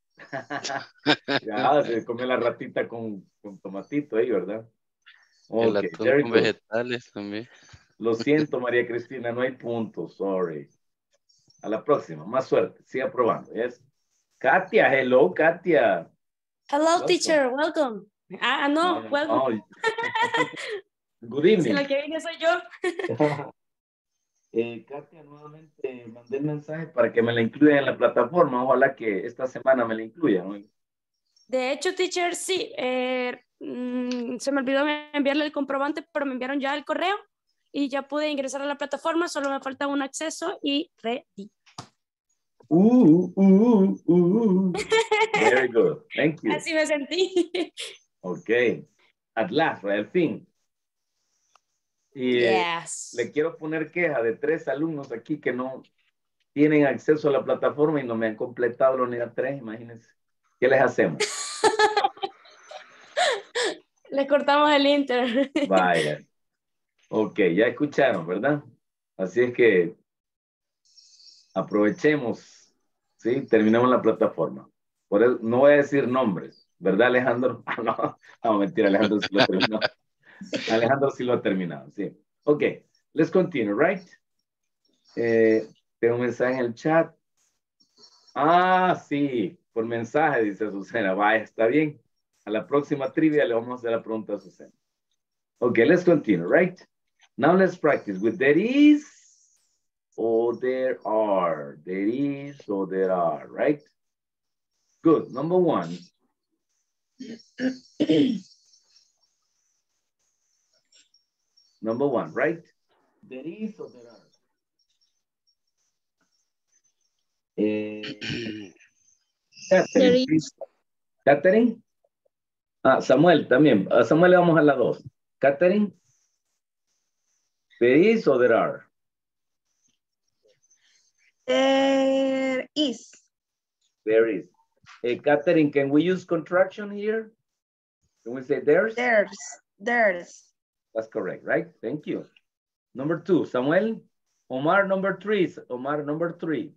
Ya, se come la ratita con tomatito ahí, ¿verdad? El Ok, atún very con good. vegetales también. Lo siento, María Cristina, no hay puntos, sorry. A la próxima, más suerte, siga probando, yes. Katia, hello, Katia. Hello, Welcome. teacher, welcome. No, welcome. Good evening. Si la que viene soy yo. Katia, nuevamente mandé el mensaje para que me la incluyan en la plataforma. Ojalá que esta semana me la incluyan. De hecho, teacher, sí. Se me olvidó enviarle el comprobante, pero me enviaron ya el correo y ya pude ingresar a la plataforma. Solo me falta un acceso y ready. Very good. Thank you. Así me sentí. Ok. At last, al fin. Y Yes. le quiero poner queja de 3 alumnos aquí que no tienen acceso a la plataforma y no me han completado la unidad 3, imagínense. ¿Qué les hacemos? Le cortamos el inter. Vaya. Ok, ya escucharon, ¿verdad? Así es que aprovechemos, ¿sí? Terminamos la plataforma. Por eso, no voy a decir nombres, ¿verdad, Alejandro? No, mentira, Alejandro sí lo terminó. Alejandro sí lo ha terminado, sí. Ok, let's continue, right? Tengo un mensaje en el chat. Sí, por mensaje, dice Azucena. Vaya, está bien. A la próxima trivia le vamos a hacer la pregunta a Azucena. Ok, let's continue, right? Now let's practice with there is or there are. There is or there are, right? Good. Number 1. Number 1, right? There is or there are. Catherine, please. Catherine. Samuel también. A Samuel le vamos a la 2. Catherine. There is or there are? There is. There is. Catherine, can we use contraction here? Can we say there's? There's. That's correct, right? Thank you. Number 2, Samuel. Omar, number 3. Omar, number 3.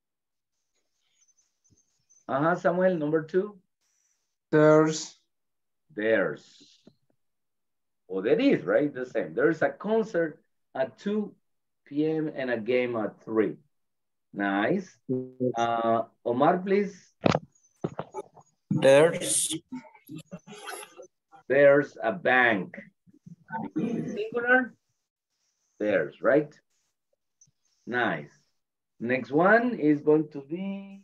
Samuel, number 2. There's. Oh, that is, right? The same. There's a concert at 2 p.m. and a game at 3. Nice. Omar, please. There's a bank. Singular. There's, right? Nice. Next one is going to be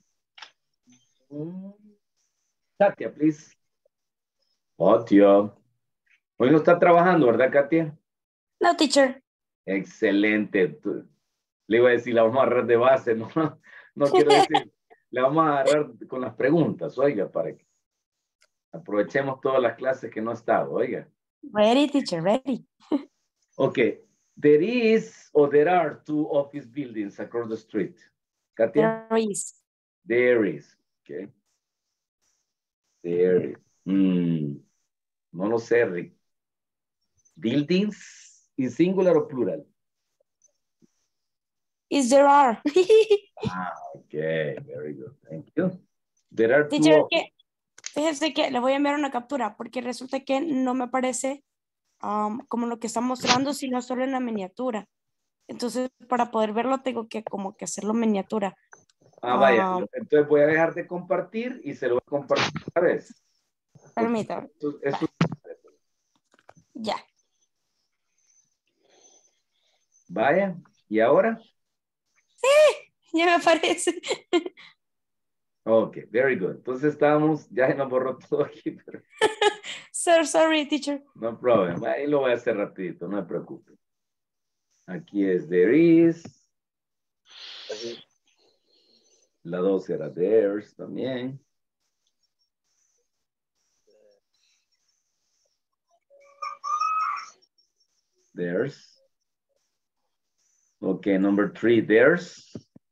Katia, please. Katia. Hoy no está trabajando, ¿verdad, Katia? No, teacher. Excelente. Le iba a decir, la vamos a agarrar de base, no, no quiero decir, la vamos a agarrar con las preguntas, oiga, para que aprovechemos todas las clases que no ha estado, oiga. Ready, teacher, ready. Okay, there is or there are 2 office buildings across the street. Katia? There is. There is, okay. There is. No lo sé, Rick. Buildings in singular or plural? Is there are. Okay, very good. Thank you. There are 2 Teacher, offices. fíjese que le voy a enviar una captura porque resulta que no me aparece como lo que está mostrando, sino solo en la miniatura. Entonces, para poder verlo, tengo que como que hacerlo en miniatura. Vaya. Entonces voy a dejar de compartir y se lo voy a compartir otra vez. Permítame. Ya. Vaya. ¿Y ahora? Sí, ya me aparece. Ok, very good. Entonces estábamos, ya nos borró todo aquí, pero Sorry, teacher. no problem. Ahí lo voy a hacer rapidito, no me preocupe. Aquí es there is. La 2 era theirs también. Theirs. Okay, number 3, theirs.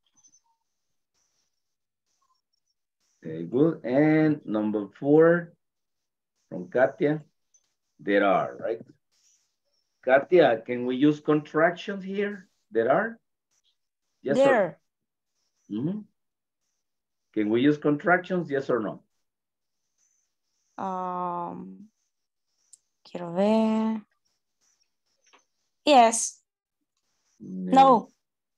Very good. And number 4 from Katia. There are, right? Katia, can we use contractions here? There are? Yes There. Or Can we use contractions? Yes or no? Quiero ver. Yes. No.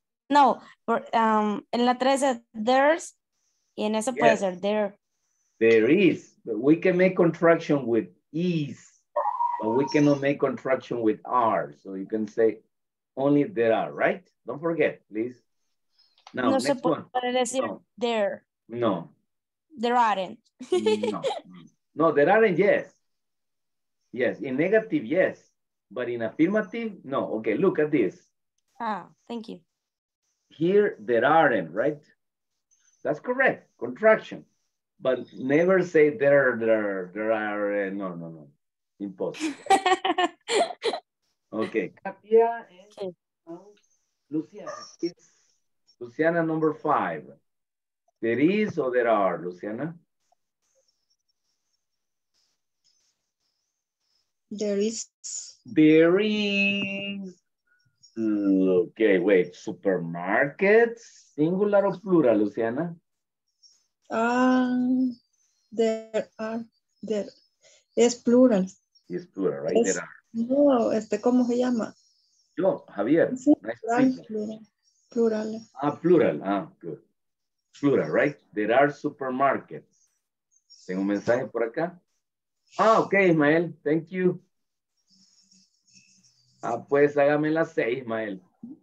En la 3 es there's y en esa puede ser there. There is. But we can make contraction with is, but we cannot make contraction with are. So you can say only there are, right? Don't forget, please. Now, No se next one. puede decir there. No. There aren't. No, there aren't, yes. Yes, in negative, yes. But in affirmative, no. Okay, look at this. Thank you. Here, there aren't, right? That's correct, contraction. But never say there are, no. Impossible. Okay. Katia and Luciana. It's Luciana number 5. There is or there are, Luciana? There is. There is. Okay, wait. Supermarkets, singular or plural, Luciana? There are. There. Es plural. It's plural, right? There are. No, ¿cómo se llama? Yo, Javier. Sí, Nice plural. Plural. Good. Plural, right? There are supermarkets. Tengo un mensaje por acá. Okay, Ismael. Thank you. Pues hágame las 6, Ismael.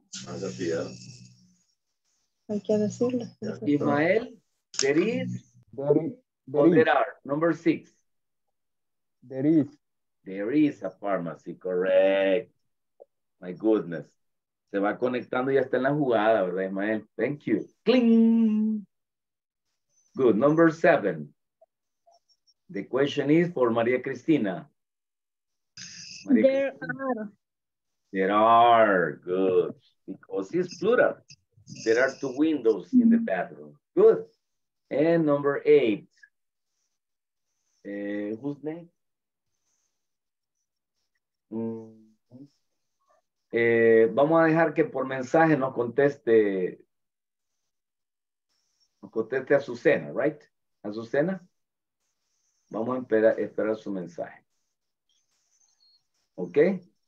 Hay que decirlo. Ismael, there is. There are. Number 6. There is. There is a pharmacy, correct. My goodness. Se va conectando y ya está en la jugada, ¿verdad, Ismael? Thank you. Cling. Good. Number 7. The question is for Maria Cristina. There are. There are. Good. Because it's plural. There are 2 windows in the bathroom. Good. And number 8. Whose name? Vamos a dejar que por mensaje nos conteste Azucena, right? Azucena. Vamos a esperar su mensaje. ¿Ok?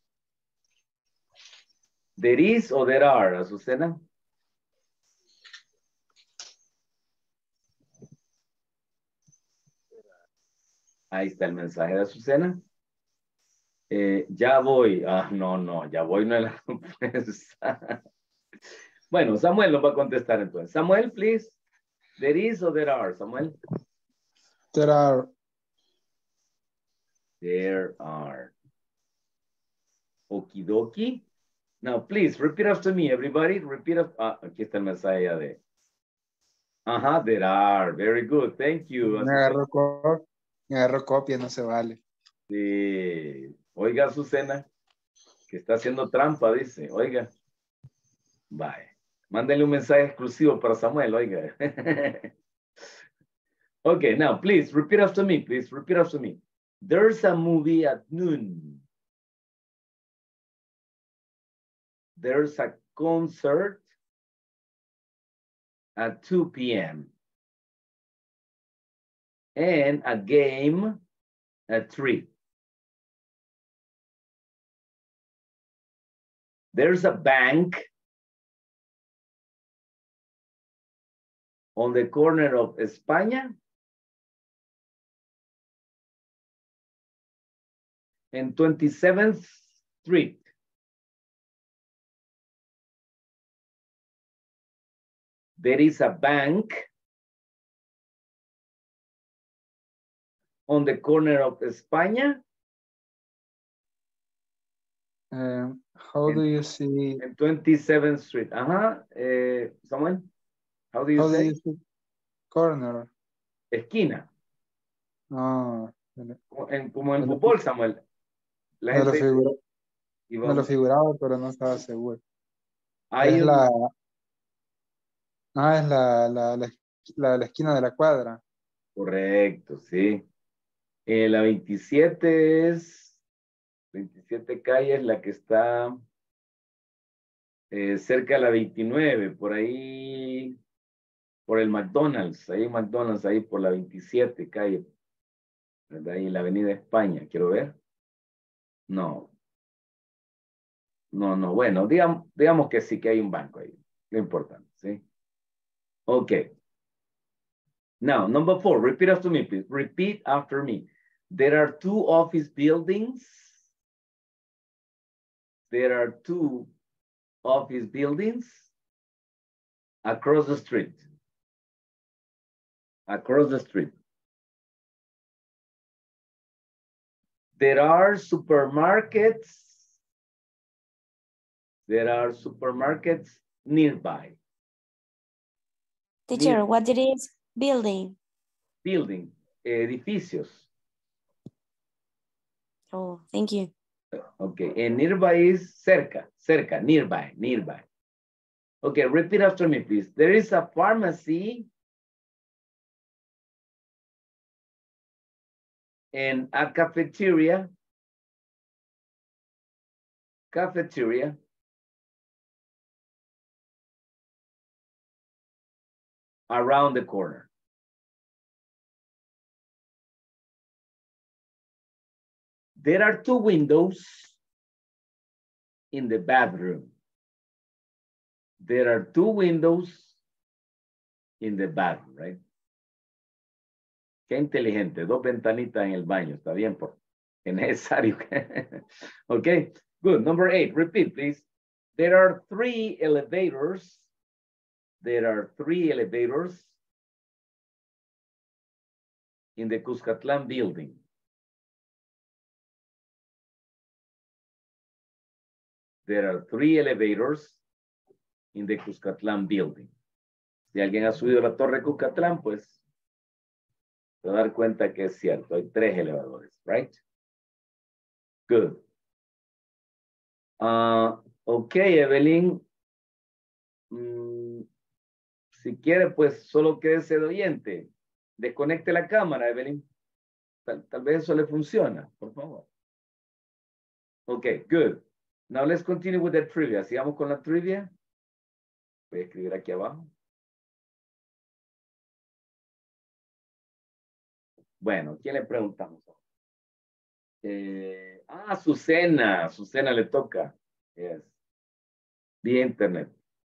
There is o there are, Azucena. Ahí está el mensaje de Azucena. Ya voy. Ah, no, ya voy, no es la respuesta. Bueno, Samuel nos va a contestar entonces. Samuel, please. There is or there are, Samuel? There are. There are. Okie dokie. Now, please, repeat after me, everybody. Repeat after... Ah, aquí está el mensaje ya de... Ajá, there are. Very good. Thank you. Me agarró copia, no se vale. Sí. Oiga, Azucena, que está haciendo trampa, dice. Oiga. Bye. Mándale un mensaje exclusivo para Samuel, oiga. Okay, now, please, repeat after me, please. Repeat after me. There's a movie at noon. There's a concert at 2 p.m. and a game at 3. There's a bank on the corner of España and 27th Street. There is a bank on the corner of España. How do you see? And 27th Street. Samuel, how do you say? Corner. Esquina. Ah, Como en fútbol, Samuel. Me lo figuraba, pero no estaba seguro. Hay es la esquina de la cuadra. Correcto, sí. La 27 es 27 calle es la que está cerca de la 29, por ahí, por el McDonald's, ahí McDonald's, ahí por la 27 calle, ¿verdad? Ahí en la avenida España, quiero ver. No, bueno, digamos que sí que hay un banco ahí, lo importante, ¿sí? Ok. Now, number 4, repeat after me, please. Repeat after me. There are 2 office buildings. There are 2 office buildings across the street. Across the street. There are supermarkets. There are supermarkets nearby. Teacher, what it is? Building. Building. Edificios. Oh, thank you. Okay, and nearby is cerca, nearby. Okay, repeat after me, please. There is a pharmacy and a cafeteria around the corner. There are 2 windows in the bathroom. There are 2 windows in the bathroom, right? Qué inteligente, 2 ventanitas en el baño, está bien, es necesario. Okay, good. Number 8, repeat, please. There are 3 elevators. There are 3 elevators in the Cuscatlán building. There are 3 elevators in the Cuscatlán building. Si alguien ha subido la torre Cuscatlán, pues se va a dar cuenta que es cierto. Hay 3 elevadores, right? Good. Okay, Evelyn. Si quiere, pues solo quédese de oyente. Desconecte la cámara, Evelyn. Tal vez eso le funciona, por favor. Okay, good. Now let's continue with the trivia. Sigamos con la trivia. Voy a escribir aquí abajo. Bueno, ¿quién le preguntamos? Susana. Susana le toca. Yes. Vía internet.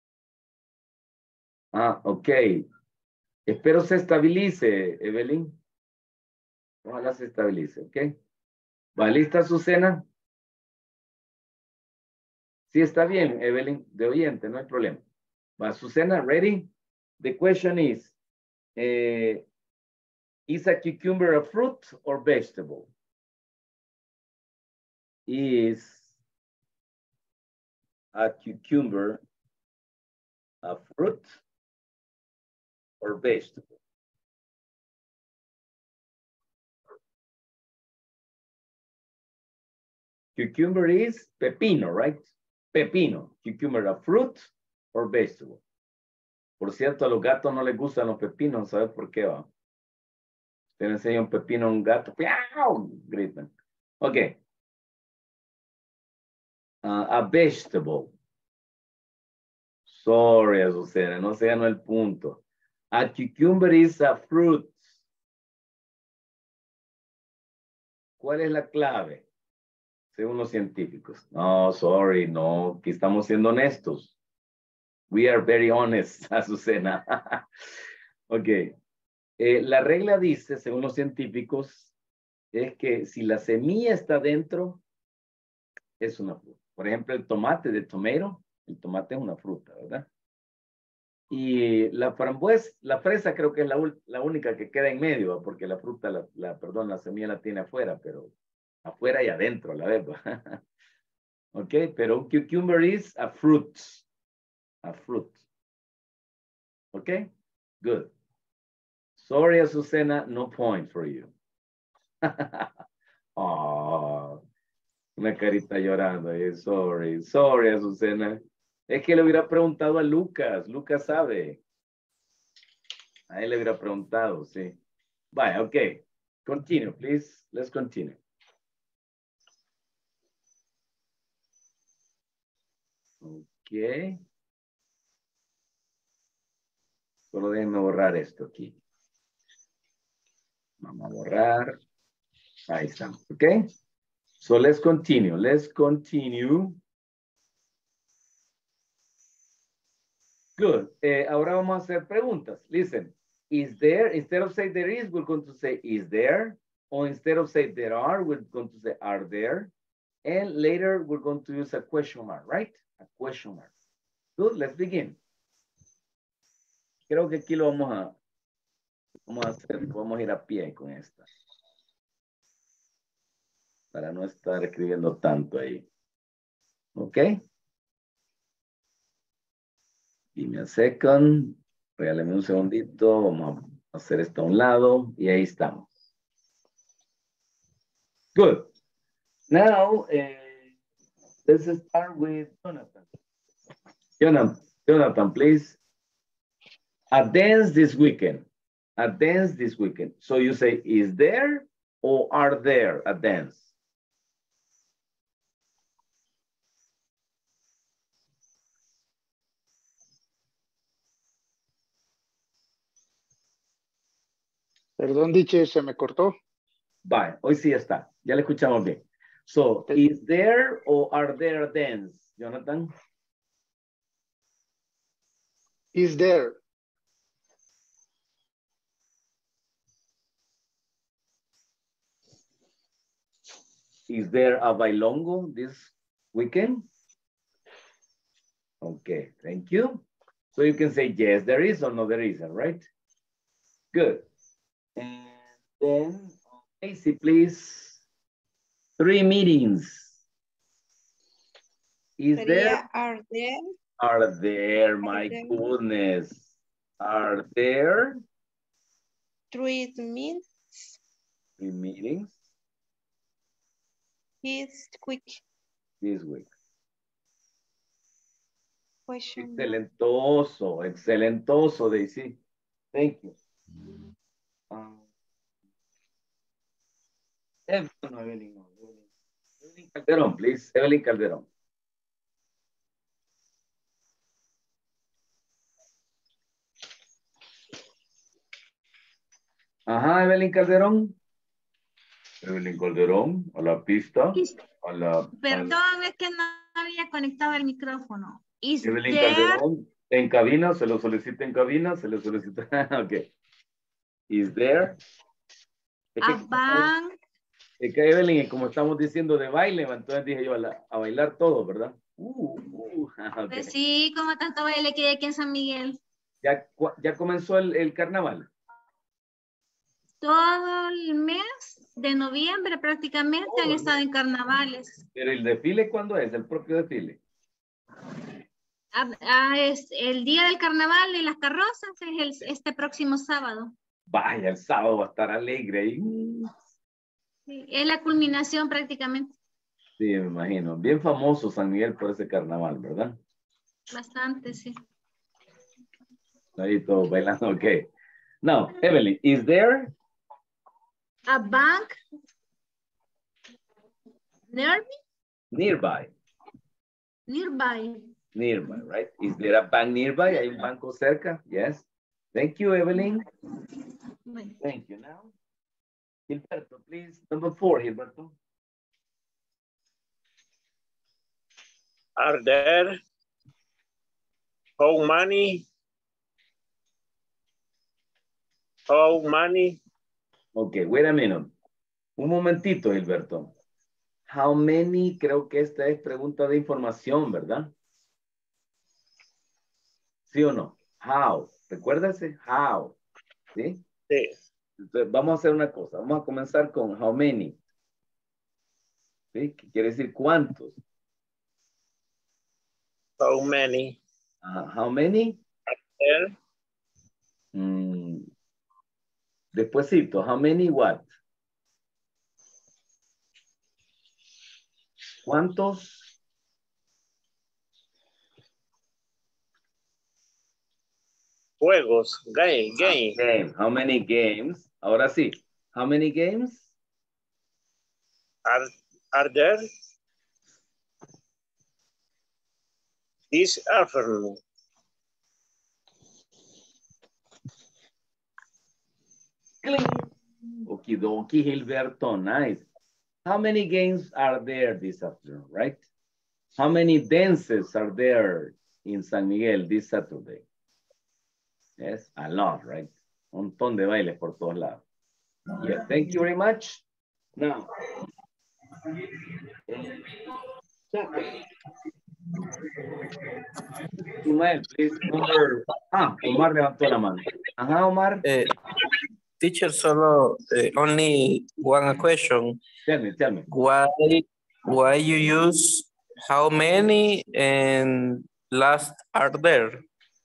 Ok. Espero se estabilice, Evelyn. Ojalá se estabilice, ¿ok? ¿Va lista, Susana? Sí, está bien, Evelyn, de oyente, no hay problema. ¿Va, Susana, ready? The question is a cucumber a fruit or vegetable? Is a cucumber a fruit or vegetable? Cucumber is pepino, right? Pepino. Cucumber a fruit or vegetable? Por cierto, a los gatos no les gustan los pepinos, ¿sabes por qué va? Usted le enseña un pepino a un gato, ¡piau! Gritan. Ok. A vegetable. Sorry, Azucena, no se ganó el punto. A cucumber is a fruit. ¿Cuál es la clave? Según los científicos. No, sorry, no, aquí estamos siendo honestos. We are very honest, Azucena. Ok. La regla dice, según los científicos, es que si la semilla está dentro, es una fruta. Por ejemplo, el tomate de tomato, el tomate es una fruta, ¿verdad? Y la frambuesa, la fresa creo que es la única que queda en medio, porque la fruta, la semilla la tiene afuera, pero afuera y adentro a la vez. Ok, pero un cucumber is a fruit. A fruit. Ok, good. Sorry, Azucena, no point for you. Oh, una carita llorando. Sorry, Azucena. Es que le hubiera preguntado a Lucas. Lucas sabe. A él le hubiera preguntado, sí. Vaya, ok. Continue, please. Let's continue. Ok. Solo déjenme borrar esto aquí. Vamos a borrar. Ahí estamos, ok. So let's continue. Let's continue. Good. Ahora vamos a hacer preguntas. Listen. Is there, instead of say there is, we're going to say is there. Or instead of say there are, we're going to say are there. And later we're going to use a question mark, right? A question mark. Good, let's begin. Creo que aquí lo vamos a hacer, vamos a ir a pie con esta. Para no estar escribiendo tanto ahí. ¿Ok? Give me a second. Regáleme un segundito. Vamos a hacer esto a un lado. Y ahí estamos. Good. Now, let's start with Jonathan. Jonathan, please. A dance this weekend. A dance this weekend. So you say, is there or are there a dance? Perdón, Diche, se me cortó. Bye. Hoy sí está. Ya le escuchamos bien. So, is there or are there a dance, Jonathan? Is there? Is there a bailongo this weekend? Okay, thank you. So you can say yes, there is, or no, there isn't, right? Good. And then, Casey, please. 3 meetings. Is there? Are there? Are there, my goodness. Are there? 3 meetings. 3 meetings. This week. This week. Question. Excelentoso, excelentoso, Daisy. Thank you. Evelyn Calderon, please. Evelyn Calderon. Ajá, Evelyn Calderón. Evelyn Calderón, a la pista. Perdón, es que no había conectado el micrófono. Is Evelyn there Calderón, en cabina, se lo solicita en cabina, se lo solicita. Ok. Is there? Es a bank? es que Evelyn, como estamos diciendo de baile, entonces dije yo a bailar todo, ¿verdad? Ok. Pues sí, como tanto baile que hay aquí en San Miguel. Ya comenzó el carnaval. Todo el mes de noviembre prácticamente han estado en carnavales. Pero el desfile, ¿cuándo es? El propio desfile. Es el día del carnaval de las carrozas es este próximo sábado. Vaya, el sábado va a estar alegre ahí. Sí, es la culminación prácticamente. Sí, me imagino. Bien famoso San Miguel por ese carnaval, ¿verdad? Bastante, sí. Ahí todos bailando, ok. Now, Evelyn, is there A bank nearby? Nearby, right? Is there a bank nearby? ¿Hay un banco cerca? Yes. Thank you, Evelyn. Thank you. Now, Gilberto, please. Number 4, Gilberto. Are there how many? Okay, wait a minute. Un momentito, Gilberto. How many? Creo que esta es pregunta de información, ¿verdad? ¿Sí o no? How. Recuérdase, how. ¿Sí? Sí. Entonces, vamos a hacer una cosa. Vamos a comenzar con how many. ¿Sí? ¿Qué quiere decir cuántos? How many? How many? There. Despuésito, how many what? ¿Cuántos? Juegos. Game. How many games? Ahora sí. How many games? Are there? This afternoon. Okidoki, Gilberto, nice. How many games are there this afternoon, right? How many dances are there in San Miguel this Saturday? Yes, a lot, right? Un montón de bailes por todos lados. Yeah, thank you very much. Now, Ismael, please, Omar levantó la mano. Ajá, Omar. Teacher, solo only one question. Tell me. Why you use how many and last are there?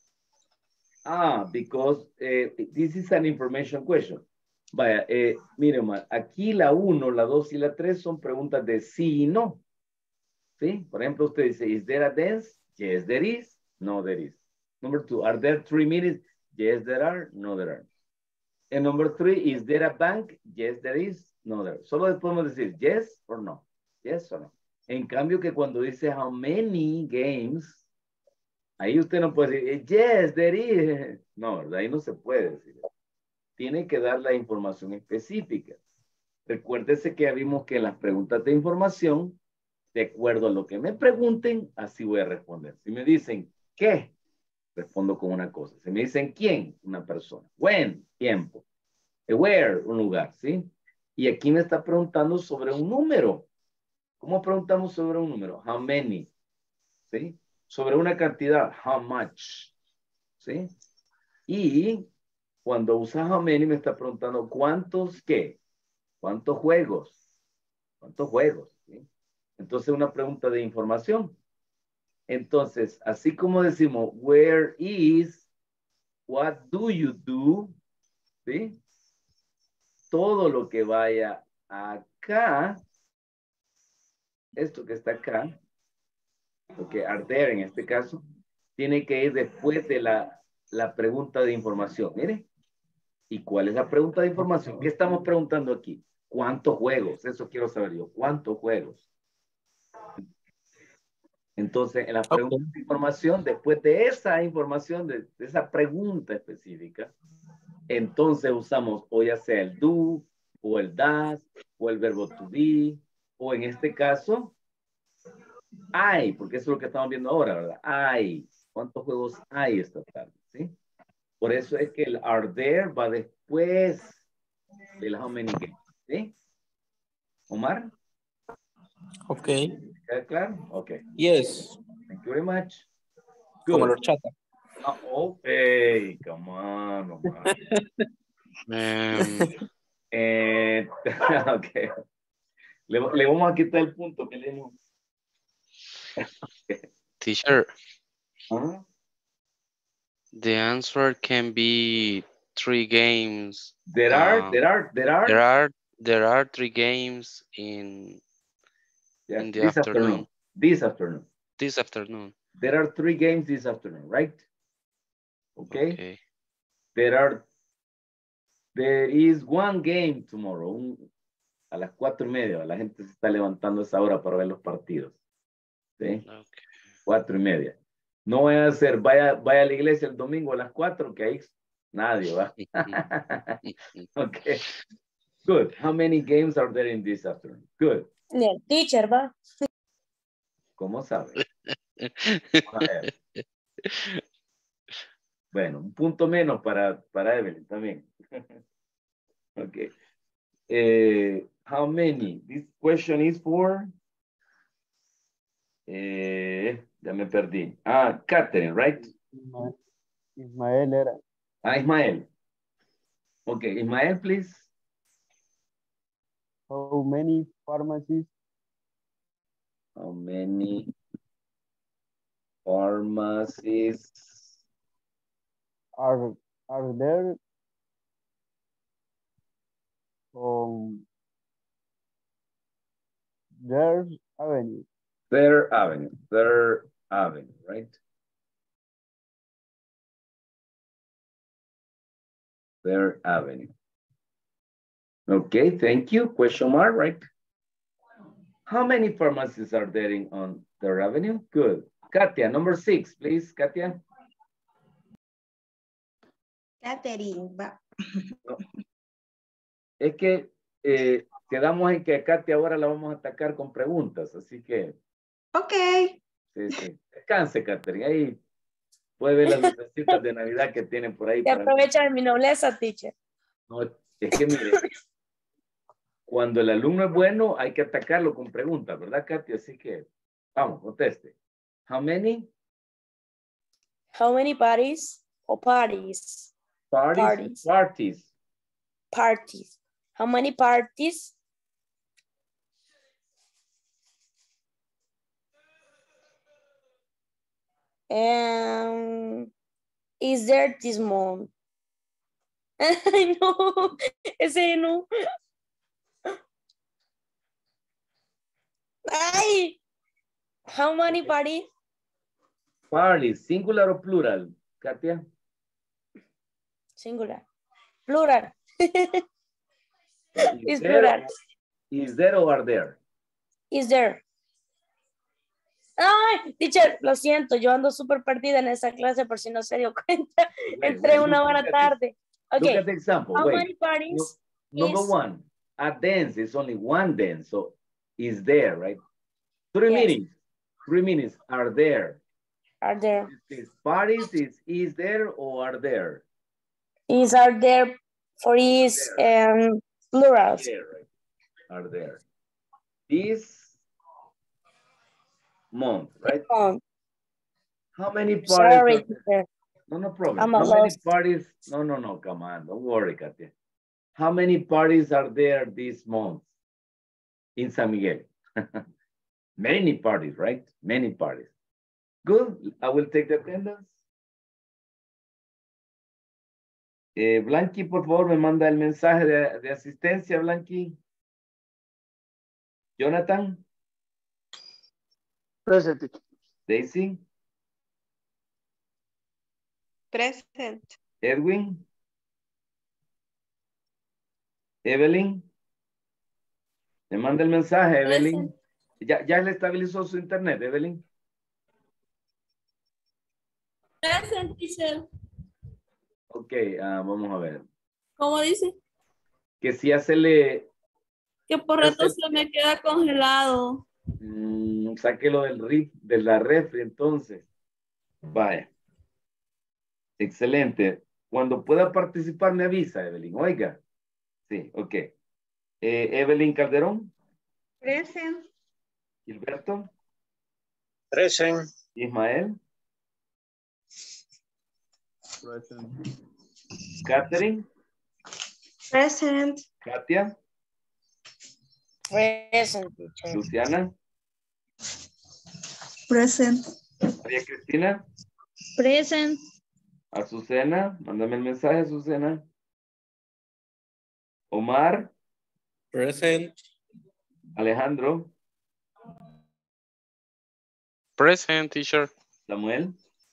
Because this is an information question. Vaya, mire, Omar, aquí la 1, la 2 y la 3 son preguntas de sí y no. ¿Sí? Por ejemplo, usted dice, is there a dance? Yes, there is. No, there is. Number 2, are there 3 minutes? Yes, there are. No, there are. And number 3, is there a bank? Yes, there is. No, there are. Solo podemos decir yes or no. Yes or no. En cambio que cuando dice how many games, ahí usted no puede decir, yes, there is. No, ¿verdad? Ahí no se puede decir. Tiene que dar la información específica. Recuérdese que ya vimos que en las preguntas de información, de acuerdo a lo que me pregunten, así voy a responder. Si me dicen, ¿qué? Respondo con una cosa. Si me dicen, ¿quién? Una persona. When? Tiempo. Where? Un lugar, ¿sí? Y aquí me está preguntando sobre un número. ¿Cómo preguntamos sobre un número? How many? ¿Sí? Sobre una cantidad. How much? ¿Sí? Y cuando usa how many me está preguntando, ¿cuántos qué? ¿Cuántos juegos? ¿Cuántos juegos? ¿Sí? Entonces, una pregunta de información. Entonces, así como decimos, where is, what do you do? ¿Sí? Todo lo que vaya acá, esto que está acá, lo que are there en este caso, tiene que ir después de la pregunta de información. Mire. ¿Y cuál es la pregunta de información? ¿Qué estamos preguntando aquí? ¿Cuántos juegos? Eso quiero saber yo. ¿Cuántos juegos? Entonces, en la pregunta de información, después de esa información, de esa pregunta específica, entonces usamos o ya sea el do, o el does, o el verbo to be, o en este caso, hay, porque eso es lo que estamos viendo ahora, ¿verdad? Hay. ¿Cuántos juegos hay esta tarde? ¿Sí? Por eso es que el are there va después del how many games. ¿Sí? Omar? Okay. ¿Queda claro? Okay. Yes. Thank you very much. Como Good. la horchata. Oh, hey, come on, Omar. Okay. Le vamos a quitar el punto que le hemos. Teacher, Uh-huh. the answer can be 3 games. There are. There are 3 games in the this afternoon. This afternoon. This afternoon. There are 3 games this afternoon, right? Okay. Okay. There is 1 game tomorrow. A las 4:30. La gente se está levantando a esa hora para ver los partidos. ¿Sí? Okay. 4:30. No voy a hacer, vaya a la iglesia el domingo a las 4, que ahí nadie va. Okay. Good. How many games are there in this afternoon? Good. Ni el teacher va. ¿Cómo sabe? A ver. Bueno, un punto menos para Evelyn también. Okay. How many? This question is for... ya me perdí. Catherine, right? Ismael era. Ismael. Okay, Ismael, please. How many pharmacies How many pharmacies are there on their avenue? Third Avenue, right? Third Avenue. Okay, thank you. Question mark, right? How many pharmacies are there on Third Avenue? Good. Katia, number 6, please, Katia. Catherine, va. No. Es que quedamos en que a Katia ahora la vamos a atacar con preguntas, así que... Ok. Sí. Descanse, Catherine. Ahí puede ver las lucecitas de Navidad que tienen por ahí. Te aprovecha de mi nobleza, teacher. No, es que mire, cuando el alumno es bueno, hay que atacarlo con preguntas, ¿verdad, Katia? Así que, vamos, conteste. How many? How many parties or parties? Parties. How many parties? Is there this month? Ay, no, ese no. Ay, how many parties? Parties, singular o plural, Katia? Singular. Plural. It's plural. plural. Is there or are there? Is there? Ay, teacher, lo siento, yo ando súper perdida en esa clase por si no se dio cuenta. Entré una hora tarde. Okay. Look at the example. How many parties? Number 1, a dance is only one dance, so is there, right? 3 minutes. 3 minutes are there. Are there? Parties is there or are there? Is are there for is plurals. Yeah, right. Are there? This month, right? How many parties? Sorry, no problem. I'm How lost. many parties? No, come on. Don't worry, Katia. How many parties are there this month in San Miguel? Many parties, right? Many parties. Good. I will take the attendance. Blanqui, por favor, me manda el mensaje de asistencia, Blanqui. Jonathan. Present. Daisy. Present. Edwin. Evelyn. Me manda el mensaje, Evelyn. ¿Ya le estabilizó su internet, Evelyn? Present, teacher. Ok, vamos a ver. ¿Cómo dice? Que si ya se le... Que por rato se me queda congelado. Sáquelo de la refri entonces. Vaya. Excelente. Cuando pueda participar me avisa, Evelyn. Oiga. Sí, ok. Evelyn Calderón. Present. Gilberto. Present. Ismael. Present. Catherine. Present. Katia. Present, teacher. Luciana. Present. María Cristina. Present. Azucena. Mándame el mensaje, Azucena. Omar. Present. Alejandro. Present, teacher. Samuel.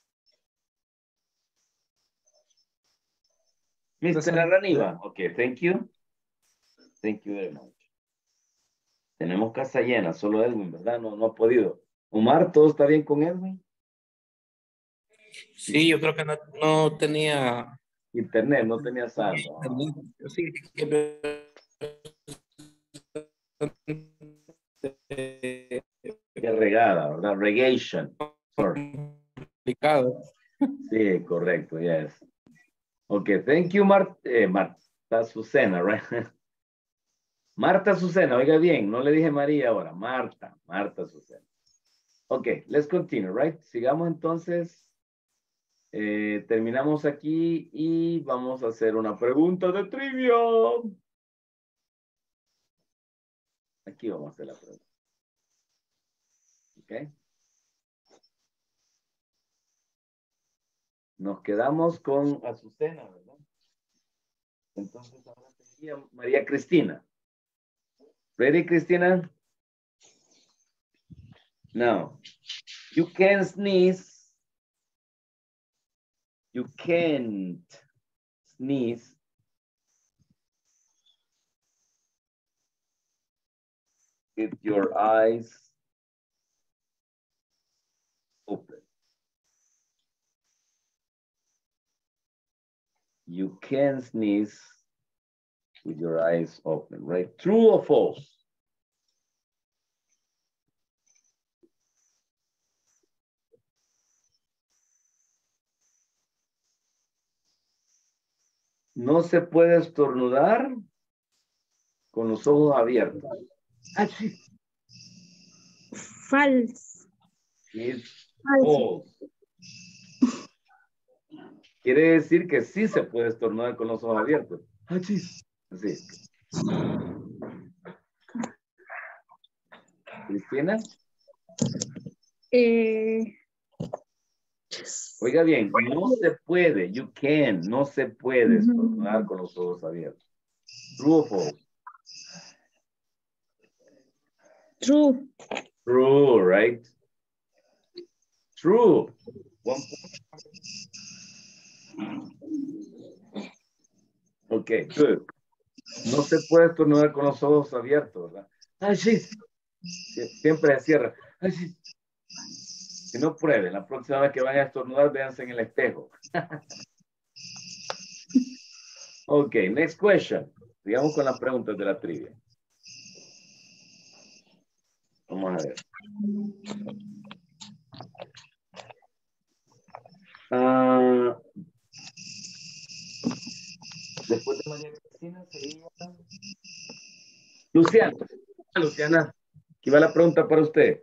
Mr. Present. Araniva. Ok, thank you. Thank you very much. Tenemos casa llena, solo Edwin, ¿verdad? No ha podido. Omar, ¿todo está bien con Edwin? Sí, yo creo que no tenía... Internet, no tenía saldo. Sí, Qué regada, ¿verdad? Regation. Sorry. complicado. Sí, correcto, yes. Ok, thank you, Marta Azucena, right? Marta Azucena, oiga bien, no le dije María ahora, Marta Azucena. Ok, let's continue, right? Sigamos entonces. Terminamos aquí y vamos a hacer una pregunta de trivia. Aquí vamos a hacer la pregunta. Ok. Nos quedamos con Azucena, ¿verdad? Entonces ahora sería María Cristina. Ready, Cristina? Now, you can sneeze. You can't sneeze with your eyes open. You can sneeze with your eyes open, right? True or false? No se puede estornudar con los ojos abiertos. Ah, sí. False. It's false. Quiere decir que sí se puede estornudar con los ojos abiertos. Ah, sí. Así. Cristina. Oiga bien, no se puede, you can, no se puede estornudar con los ojos abiertos. True or false? True. True, right? True. 1 point. Ok, good. No se puede estornudar con los ojos abiertos, ¿verdad? Ay, sí. Siempre se cierra. Ay, sí. Si no prueben, la próxima vez que vayan a estornudar, véanse en el espejo. Ok, next question. Sigamos con las preguntas de la trivia. Vamos a ver. Después de María Cristina sería Luciana. Luciana, aquí va la pregunta para usted.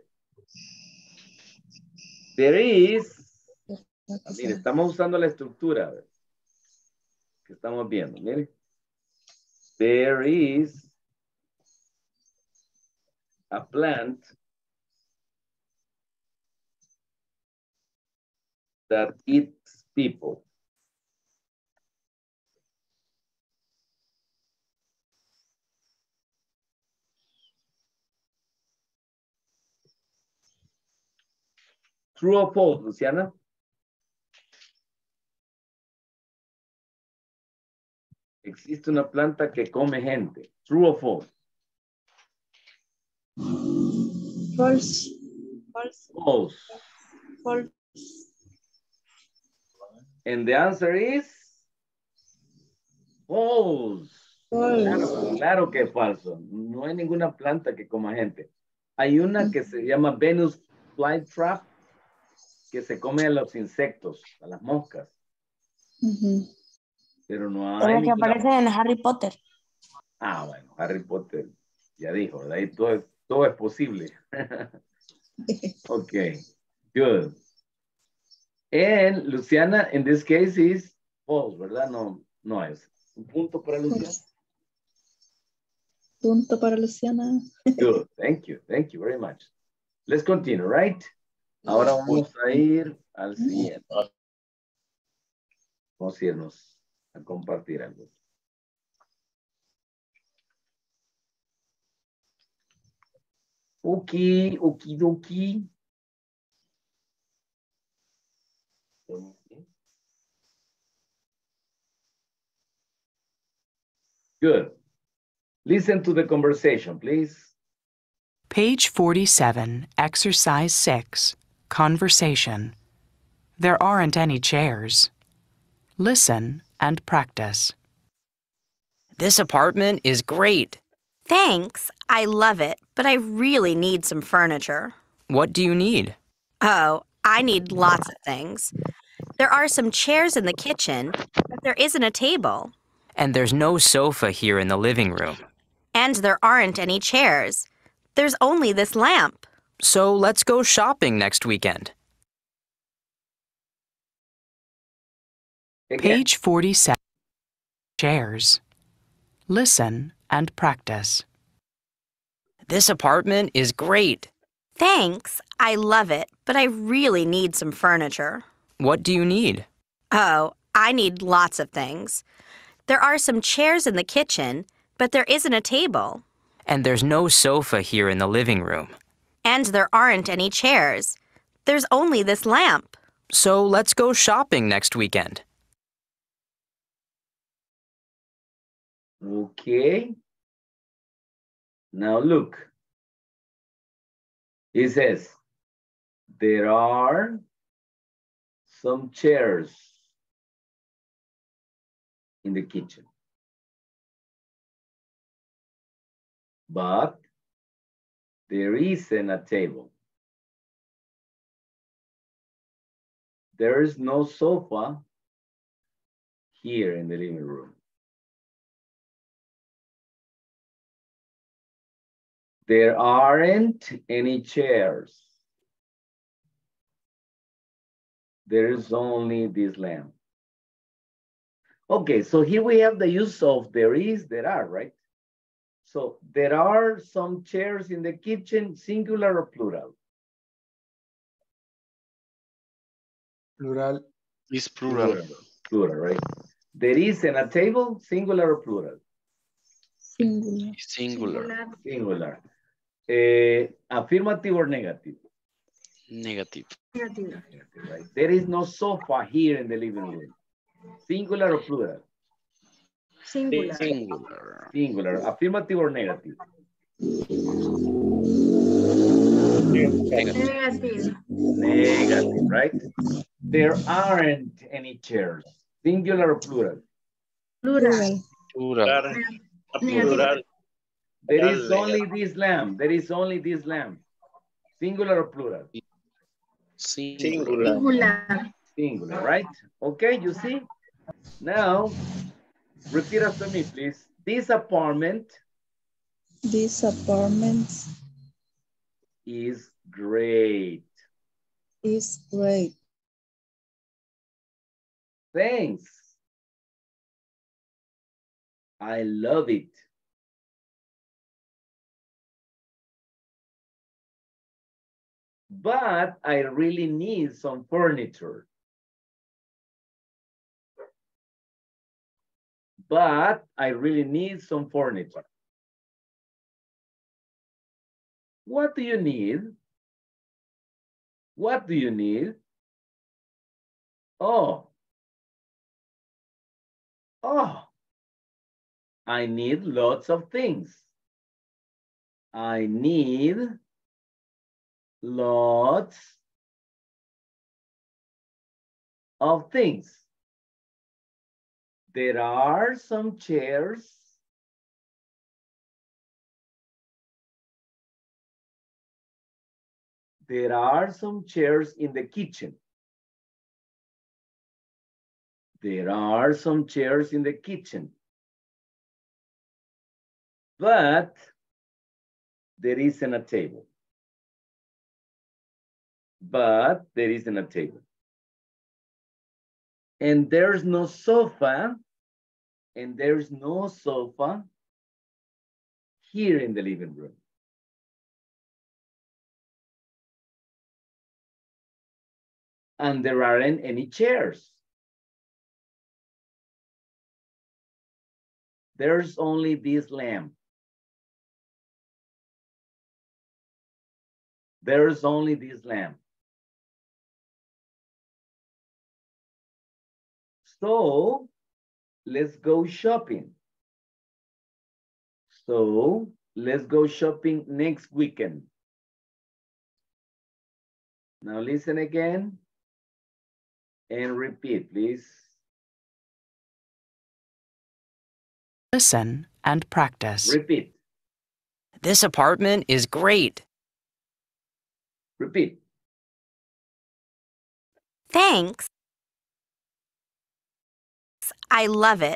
There is, mire, estamos usando la estructura que estamos viendo, mire. There is a plant that eats people. True or false, Luciana? Existe una planta que come gente. True or false? False. False. False. False. And the answer is False. Claro, False. claro que es falso. No hay ninguna planta que coma gente. Hay una que se llama Venus flytrap que se come a los insectos, a las moscas. Ujú. Pero no Es hay la que ninguna. aparece en Harry Potter. Ah, bueno, Harry Potter ya dijo, ¿verdad? Y todo es posible. Okay, good. And Luciana, in this case, is false, ¿verdad? No es. Un punto para Luciana. Punto para Luciana. Good, thank you very much. Let's continue, right? Ahora vamos a ir al siguiente. Vamos a irnos a compartir algo. Okidoki. Good. Listen to the conversation, please. Page 47, Exercise 6, Conversation. There aren't any chairs. Listen and practice. This apartment is great. Thanks. I love it, but I really need some furniture. What do you need? Oh, I need lots of things. There are some chairs in the kitchen, but there isn't a table. And there's no sofa here in the living room. And there aren't any chairs. There's only this lamp. So let's go shopping next weekend. Page 47, Chairs. Listen and practice. This apartment is great. Thanks. I love it, but I really need some furniture. What do you need? Oh, I need lots of things. There are some chairs in the kitchen, but there isn't a table. And there's no sofa here in the living room. And there aren't any chairs. There's only this lamp. So let's go shopping next weekend. Okay. Now look. It says, there are some chairs in the kitchen. But there isn't a table. There is no sofa here in the living room. There aren't any chairs. There is only this lamp. Okay, so here we have the use of there is, there are, right? So there are some chairs in the kitchen, singular or plural? Plural. Is plural. Plural, right? There isn't a table, singular or plural? Singular. Singular. Singular. Affirmative or negative? Negative. Negative, right? There is no sofa here in the living room. Singular or plural? Singular. Singular. Singular. Affirmative or negative? Negative. Negative, right? There aren't any chairs. Singular or plural? Plural. Plural. Plural. There is only this lamp. There is only this lamp. Singular or plural? Singular. Singular. Singular, right? Okay, you see? Now, repeat after me, please. This apartment This apartment is great. is great. Thanks. I love it. But I really need some furniture. But I really need some furniture. What do you need? What do you need? Oh. Oh. I need lots of things. I need lots of things. There are some chairs. There are some chairs in the kitchen. There are some chairs in the kitchen. But there isn't a table. But there isn't a table. And there's no sofa. And there's no sofa here in the living room. And there aren't any chairs. There's only this lamp. There's only this lamp. So let's go shopping. So let's go shopping next weekend. Now listen again and repeat, please. Listen and practice. Repeat. This apartment is great. Repeat. Thanks. I love it.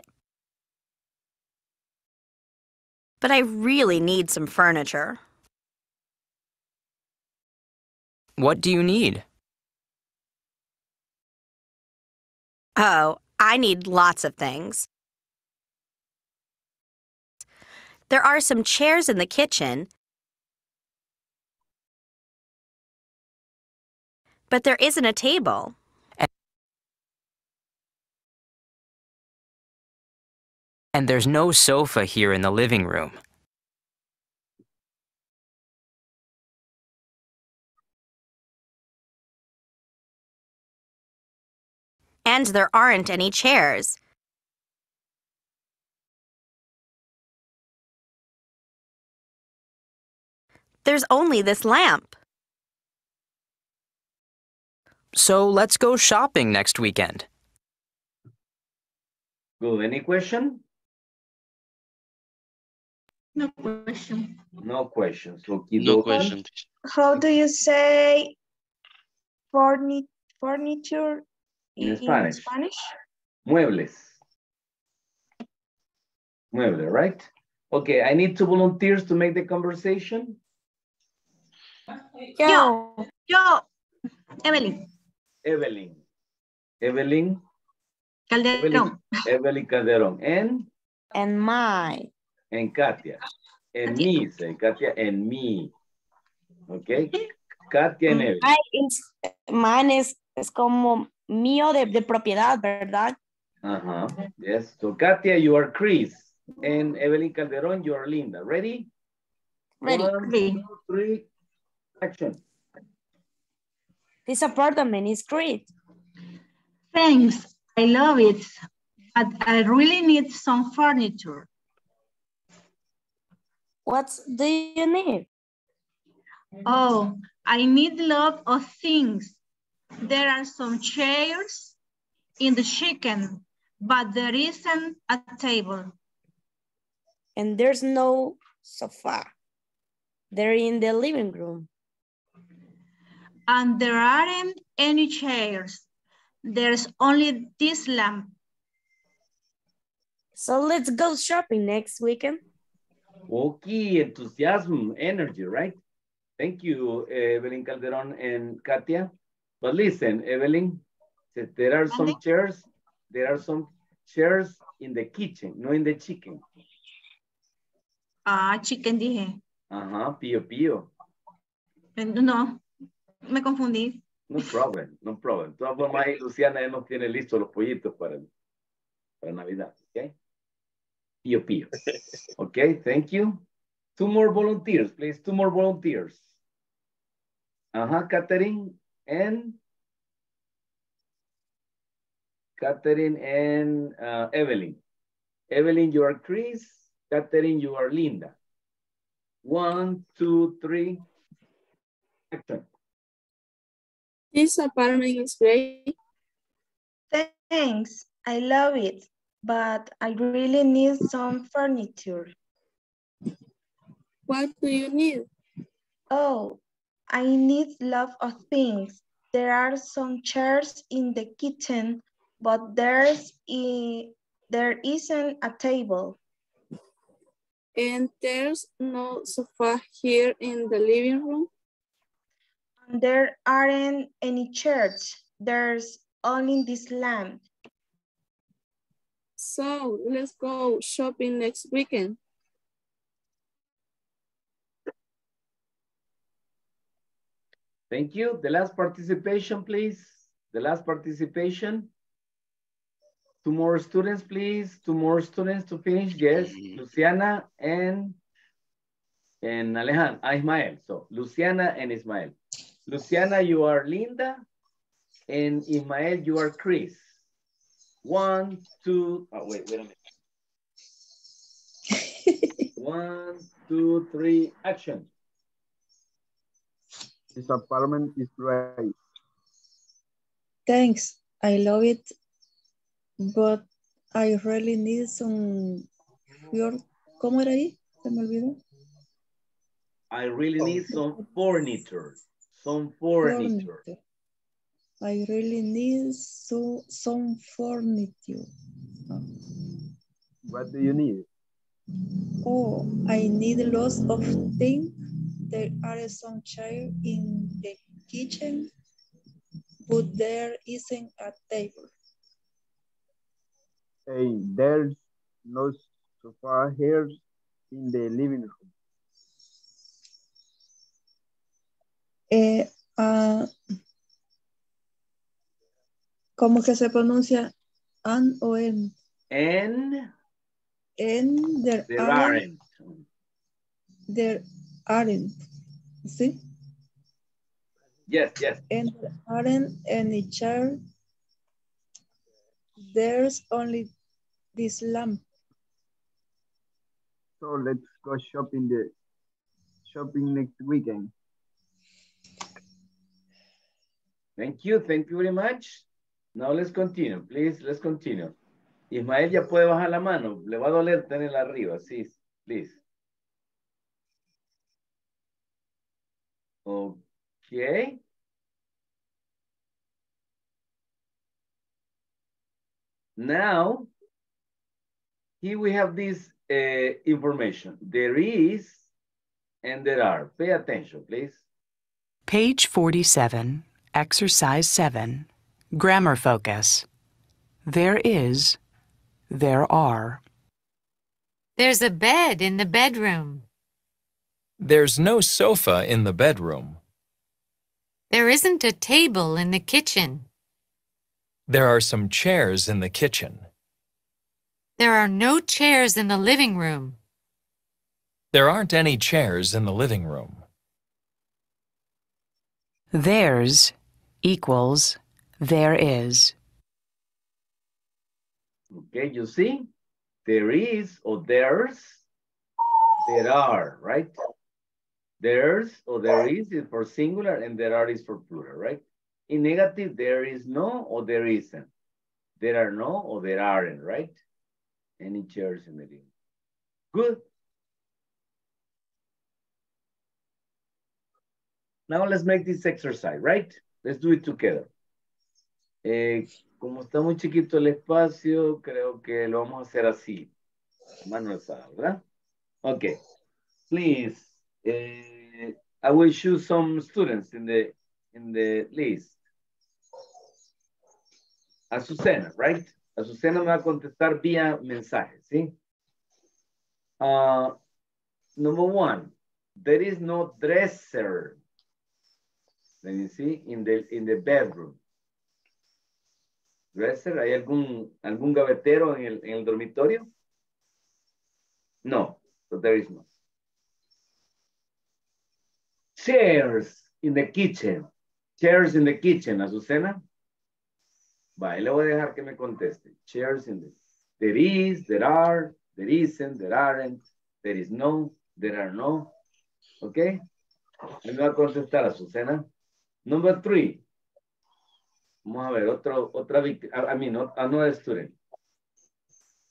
But I really need some furniture. What do you need? Oh, I need lots of things. There are some chairs in the kitchen, but there isn't a table. And there's no sofa here in the living room. And there aren't any chairs. There's only this lamp. So let's go shopping next weekend. Good. Any question? No question. No questions. No question. How do you say furniture In Spanish? Muebles. Mueble, right? Okay, I need 2 volunteers to make the conversation. Yo, Evelyn. Evelyn Calderón. Evelyn Calderón. And my. And Katia. And me, say Katia and me. Okay? Katia and Evelyn. Mine es como mío de propiedad, ¿verdad? Yes. So Katia, you are Chris. And Evelyn Calderón, you are Linda. Ready? Ready. 1, 2, 3, action. This apartment is great. Thanks. I love it. But I really need some furniture. What do you need? Oh, I need a lot of things. There are some chairs in the kitchen, but there isn't a table. And there's no sofa. They're in the living room. And there aren't any chairs. There's only this lamp. So let's go shopping next weekend. Okay, enthusiasm, energy, right? Thank you, Evelyn Calderon and Katia. But listen, Evelyn, there are some chairs. There are some chairs in the kitchen, no in the chicken. Chicken dije. Pío, pío. No, me confundí. No problem, no problem. De todas formas, ahí Luciana ya nos tiene listos los pollitos para Navidad, ¿ok? Pío, pío. Okay, thank you. 2 more volunteers, please. 2 more volunteers. Catherine and Evelyn. Evelyn, you are Chris. Catherine, you are Linda. 1, 2, 3. Action. This apartment is great. Thanks. I love it. but I really need some furniture. What do you need? Oh, I need lots of things. There are some chairs in the kitchen, but there isn't a table. And there's no sofa here in the living room? And there aren't any chairs. There's only this lamp. So let's go shopping next weekend. Thank you. The last participation, please. The last participation. 2 more students, please. 2 more students to finish. Yes, Luciana and Alejandro, Ismael. So Luciana and Ismael. Luciana, you are Linda, and Ismael, you are Chris. 1, 2, oh, wait a minute. 1, 2, 3, action. This apartment is great. Thanks, I love it, but I really need some... ¿Cómo era ahí? Se me olvidó. I really need some furniture. Some furniture. I really need some furniture. What do you need? Oh, I need lots of things. There are some chairs in the kitchen, but there isn't a table. Hey, there's no sofa here in the living room. ¿Cómo que se pronuncia? An o en? And There aren't. There aren't. ¿Sí? Yes, yes. And there aren't any chairs. There's only this lamp. So let's go shopping next weekend. Thank you very much. Now let's continue, please, let's continue. Ismael ya puede bajar la mano, le va a doler tenerla arriba, sí, please. Okay. Now, here we have this information. There is and there are. Pay attention, please. Page 47, Exercise 7, Grammar Focus. There is, there are. There's a bed in the bedroom. There's no sofa in the bedroom. There isn't a table in the kitchen. There are some chairs in the kitchen. There are no chairs in the living room. There aren't any chairs in the living room. There's equals there is. Okay, you see? There is or there's, there are, right? There's or there is for singular and there are is for plural, right? In negative, there is no or there isn't. There are no or there aren't, right? Any chairs in the living room. Good. Now let's make this exercise, right? Let's do it together. Como está muy chiquito el espacio, creo que lo vamos a hacer así. Mano alzada, ¿verdad? Okay. Please, I will choose some students in the list. Azucena, right? Azucena me va a contestar vía mensaje, ¿sí? Number 1, there is no dresser. Let me see, in the bedroom. Dresser, ¿hay algún gavetero en el dormitorio? No, so there is no. Chairs in the kitchen. Chairs in the kitchen, Azucena. Vale, le voy a dejar que me conteste. Chairs in the... There is, there are, there isn't, there aren't, there is no, there are no. ¿Ok? Me va a contestar Azucena. Number 3. Vamos a ver, otra víctima. Another student.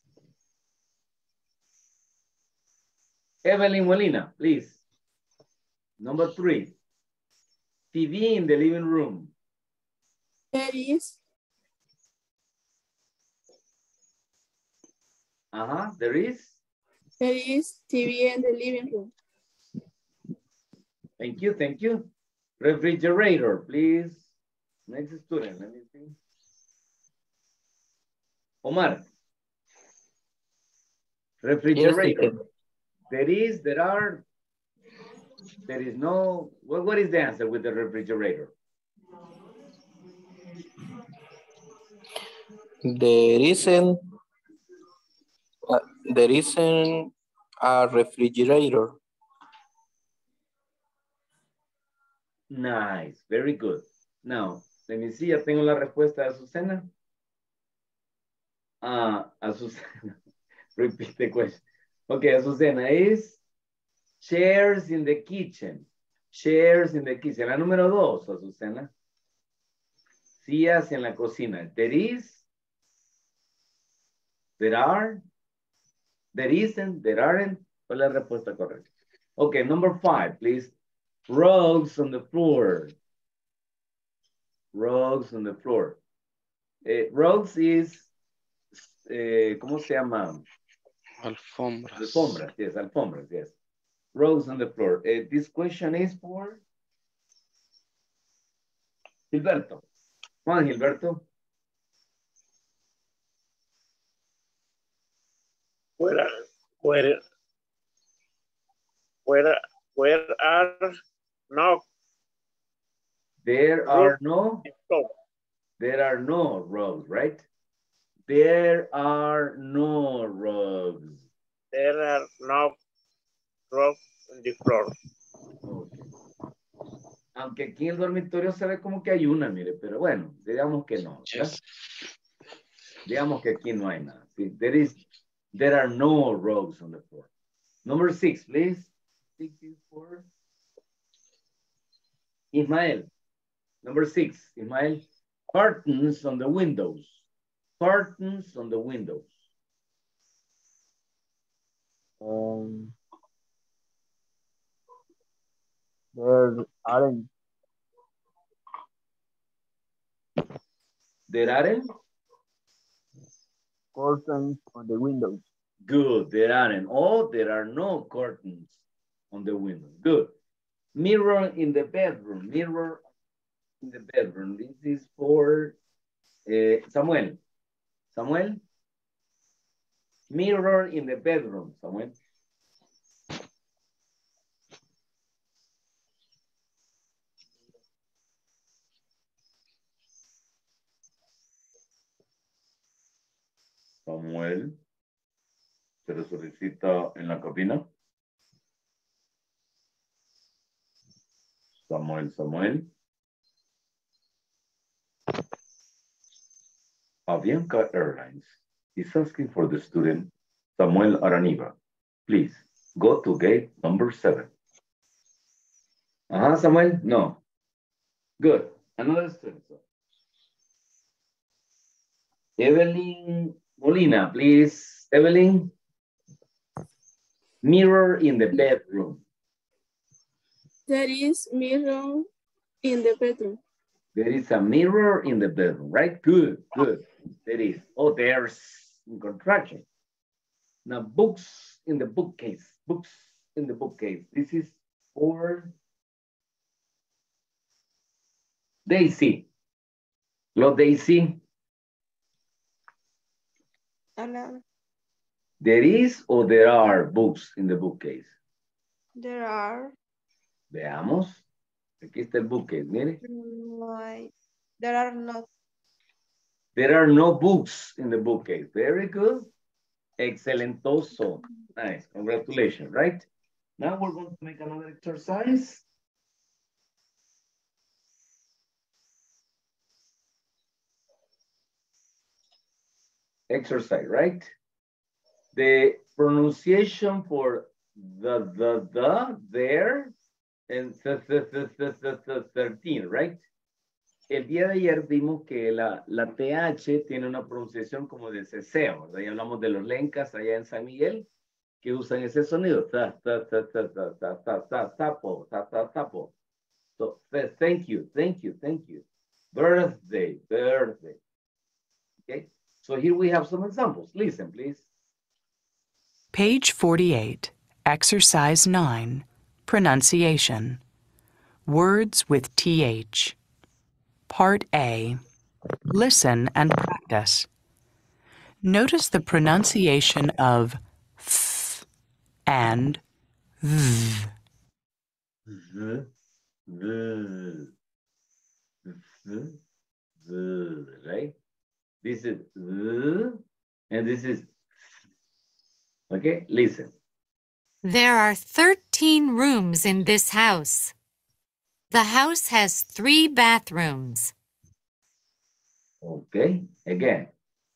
Evelyn Molina, please. Number 3. TV in the living room. There is. There is. There is TV in the living room. Thank you, thank you. Refrigerator, please. Next student, let me see. Omar. Refrigerator. There is, there are, there is no, what is the answer with the refrigerator? There isn't a refrigerator. Nice, very good. Now, let me see, ya tengo la respuesta de Azucena. Azucena, repeat the question. Okay, Azucena is chairs in the kitchen. Chairs in the kitchen. La número 2, Azucena. Sillas en la cocina. There is, there are, there isn't, there aren't. ¿Cuál es la respuesta correcta? Okay, number 5, please. Rugs on the floor. Rugs on the floor. Rugs is, ¿cómo se llama? Alfombras. Alfombras, yes, alfombras, yes. Rugs on the floor. This question is for Gilberto. Juan Gilberto. Where are no? There are no. There are no rugs, right? There are no rugs. There are no rugs on the floor. Okay. Aunque aquí en el dormitorio se ve como que hay una, mire, pero bueno, digamos que no. Yes. Digamos que aquí no hay nada. Sí, there are no rugs on the floor. Number 6, please. 6 is for Ismael. Number 6, Ismael. Curtains on the windows. Curtains on the windows. There aren't. There aren't? Curtains on the windows. Good, there aren't. Oh, there are no curtains on the window. Good. Mirror in the bedroom. Mirror in the bedroom. This is for Samuel. Samuel? Mirror in the bedroom, Samuel. Samuel. ¿Se le solicita en la cabina? Samuel. Avianca Airlines is asking for the student Samuel Araniva. Please go to gate number 7. Samuel? No. Good. Another student. Evelyn Molina, please. Evelyn. Mirror in the bedroom. There is mirror in the bedroom. There is a mirror in the bedroom, right? Good, good. There is. Oh, there's in contraction. Now, books in the bookcase. Books in the bookcase. This is for Daisy. Hello, Daisy. Hello. There is or there are books in the bookcase? There are. Veamos. Aquí está el bookcase, mire. There are not. There are no books in the bookcase. Very good. Excelentoso. Nice. Congratulations, right? Now we're going to make another exercise. Exercise, right? The pronunciation for the, there, and 13, right? El día de ayer vimos que la TH tiene una pronunciación como de ceseo, ¿verdad? Ya hablamos de los lencas allá en San Miguel. que usan ese sonido. Tapo, tapo. So, thank you. Birthday. Okay, so here we have some examples. Listen, please. Page 48, Exercise 9, Pronunciation. Words with TH. Part A. Listen and practice. Notice the pronunciation of th and th. Right? This is and this is. Okay, listen. There are 13 rooms in this house. The house has 3 bathrooms. Okay, again.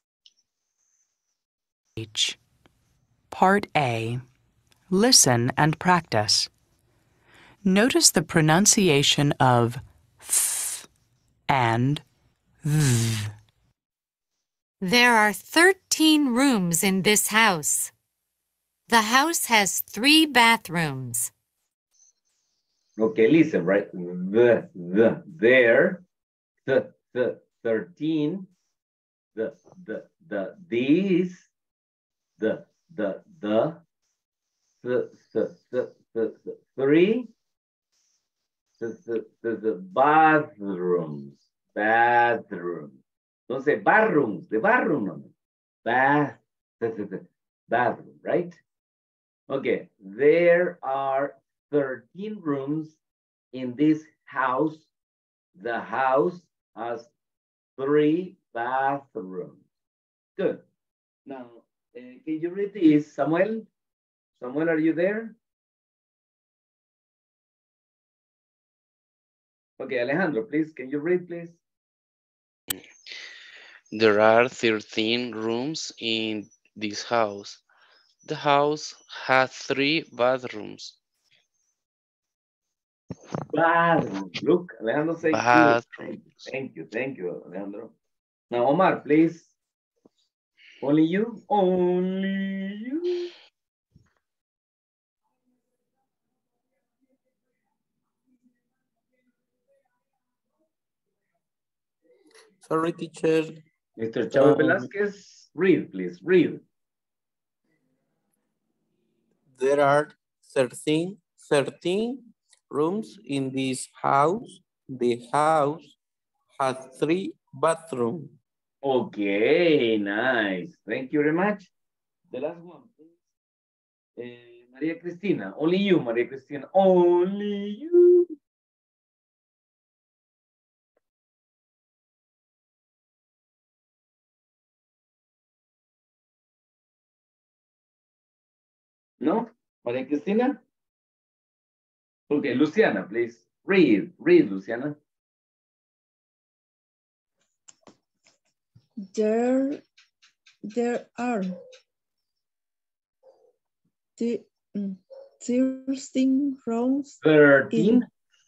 H. Part A. Listen and practice. Notice the pronunciation of th and th. There are 13 rooms in this house. The house has 3 bathrooms. Okay, listen, right? There, 13, these, three, the bathrooms. Don't say bathrooms, the bathroom, no. Bathroom, right? Okay, there are 13 rooms in this house. The house has 3 bathrooms. Good. Now, can you read this, Samuel? Samuel, are you there? Okay, Alejandro, please, can you read, please? There are 13 rooms in this house. The house has 3 bathrooms. Bathroom. Look, Alejandro said good. Thank you, Alejandro. Now, Omar, please. Only you? Only you? Sorry, teacher. Mr. Chavo Velasquez, read, please, read. There are 13 rooms in this house. The house has 3 bathrooms. Okay, nice. Thank you very much. The last one, please. Maria Cristina, only you, Maria Cristina, only you. No? Maria Cristina? Okay, Luciana, please. Read, Luciana. There are 13 rooms. 13?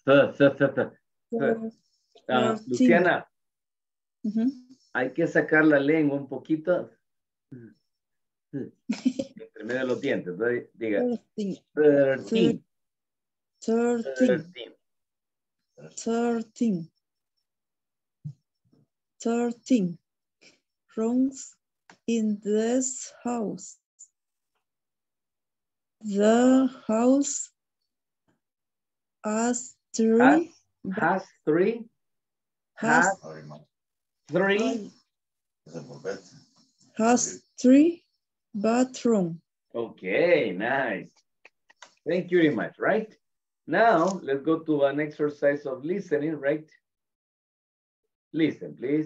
Luciana, hay que sacar la lengua un poquito. Entre medio de los dientes. Entonces, diga. 13 rooms in this house. The house has 3 bathrooms. Okay, nice. Thank you very much, right? Now, let's go to an exercise of listening, right? Listen, please.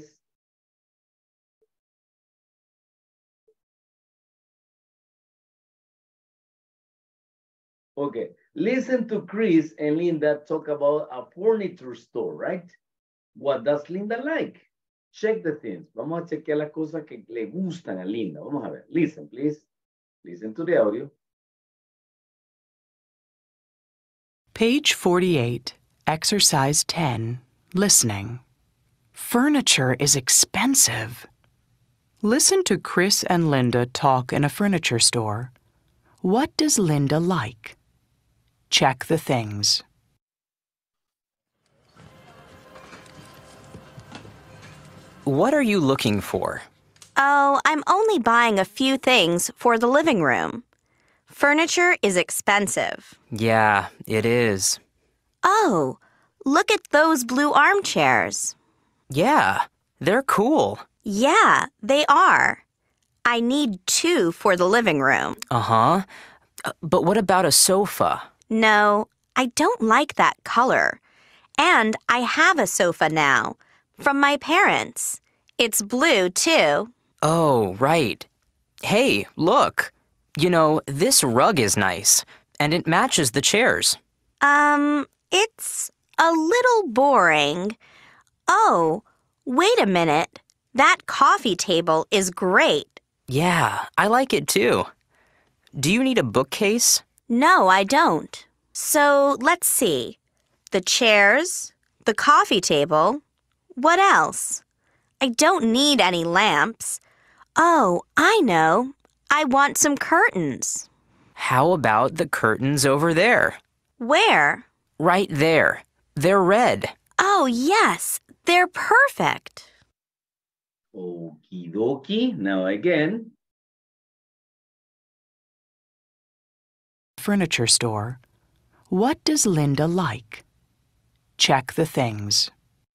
Okay, listen to Chris and Linda talk about a furniture store, right? What does Linda like? Check the things. Vamos a chequear las cosas que le gustan a Linda. Vamos a ver. Listen, please. Listen to the audio. Page 48, Exercise 10, Listening. Furniture is expensive. Listen to Chris and Linda talk in a furniture store. What does Linda like? Check the things. What are you looking for? Oh, I'm only buying a few things for the living room. Furniture is expensive. Yeah, it is. Oh, look at those blue armchairs. Yeah, they're cool. Yeah, they are. I need 2 for the living room. Uh-huh. But what about a sofa? No, I don't like that color. And I have a sofa now, from my parents. It's blue, too. Oh, right. Hey, look. You know, this rug is nice, and it matches the chairs. It's a little boring. Oh, wait a minute. That coffee table is great. Yeah, I like it too. Do you need a bookcase? No, I don't. So, let's see. The chairs, the coffee table. What else? I don't need any lamps. Oh, I know. I want some curtains. How about the curtains over there? Where? Right there. They're red. Oh, yes. They're perfect. Okie dokie. Now again. Furniture store. What does Linda like? Check the things.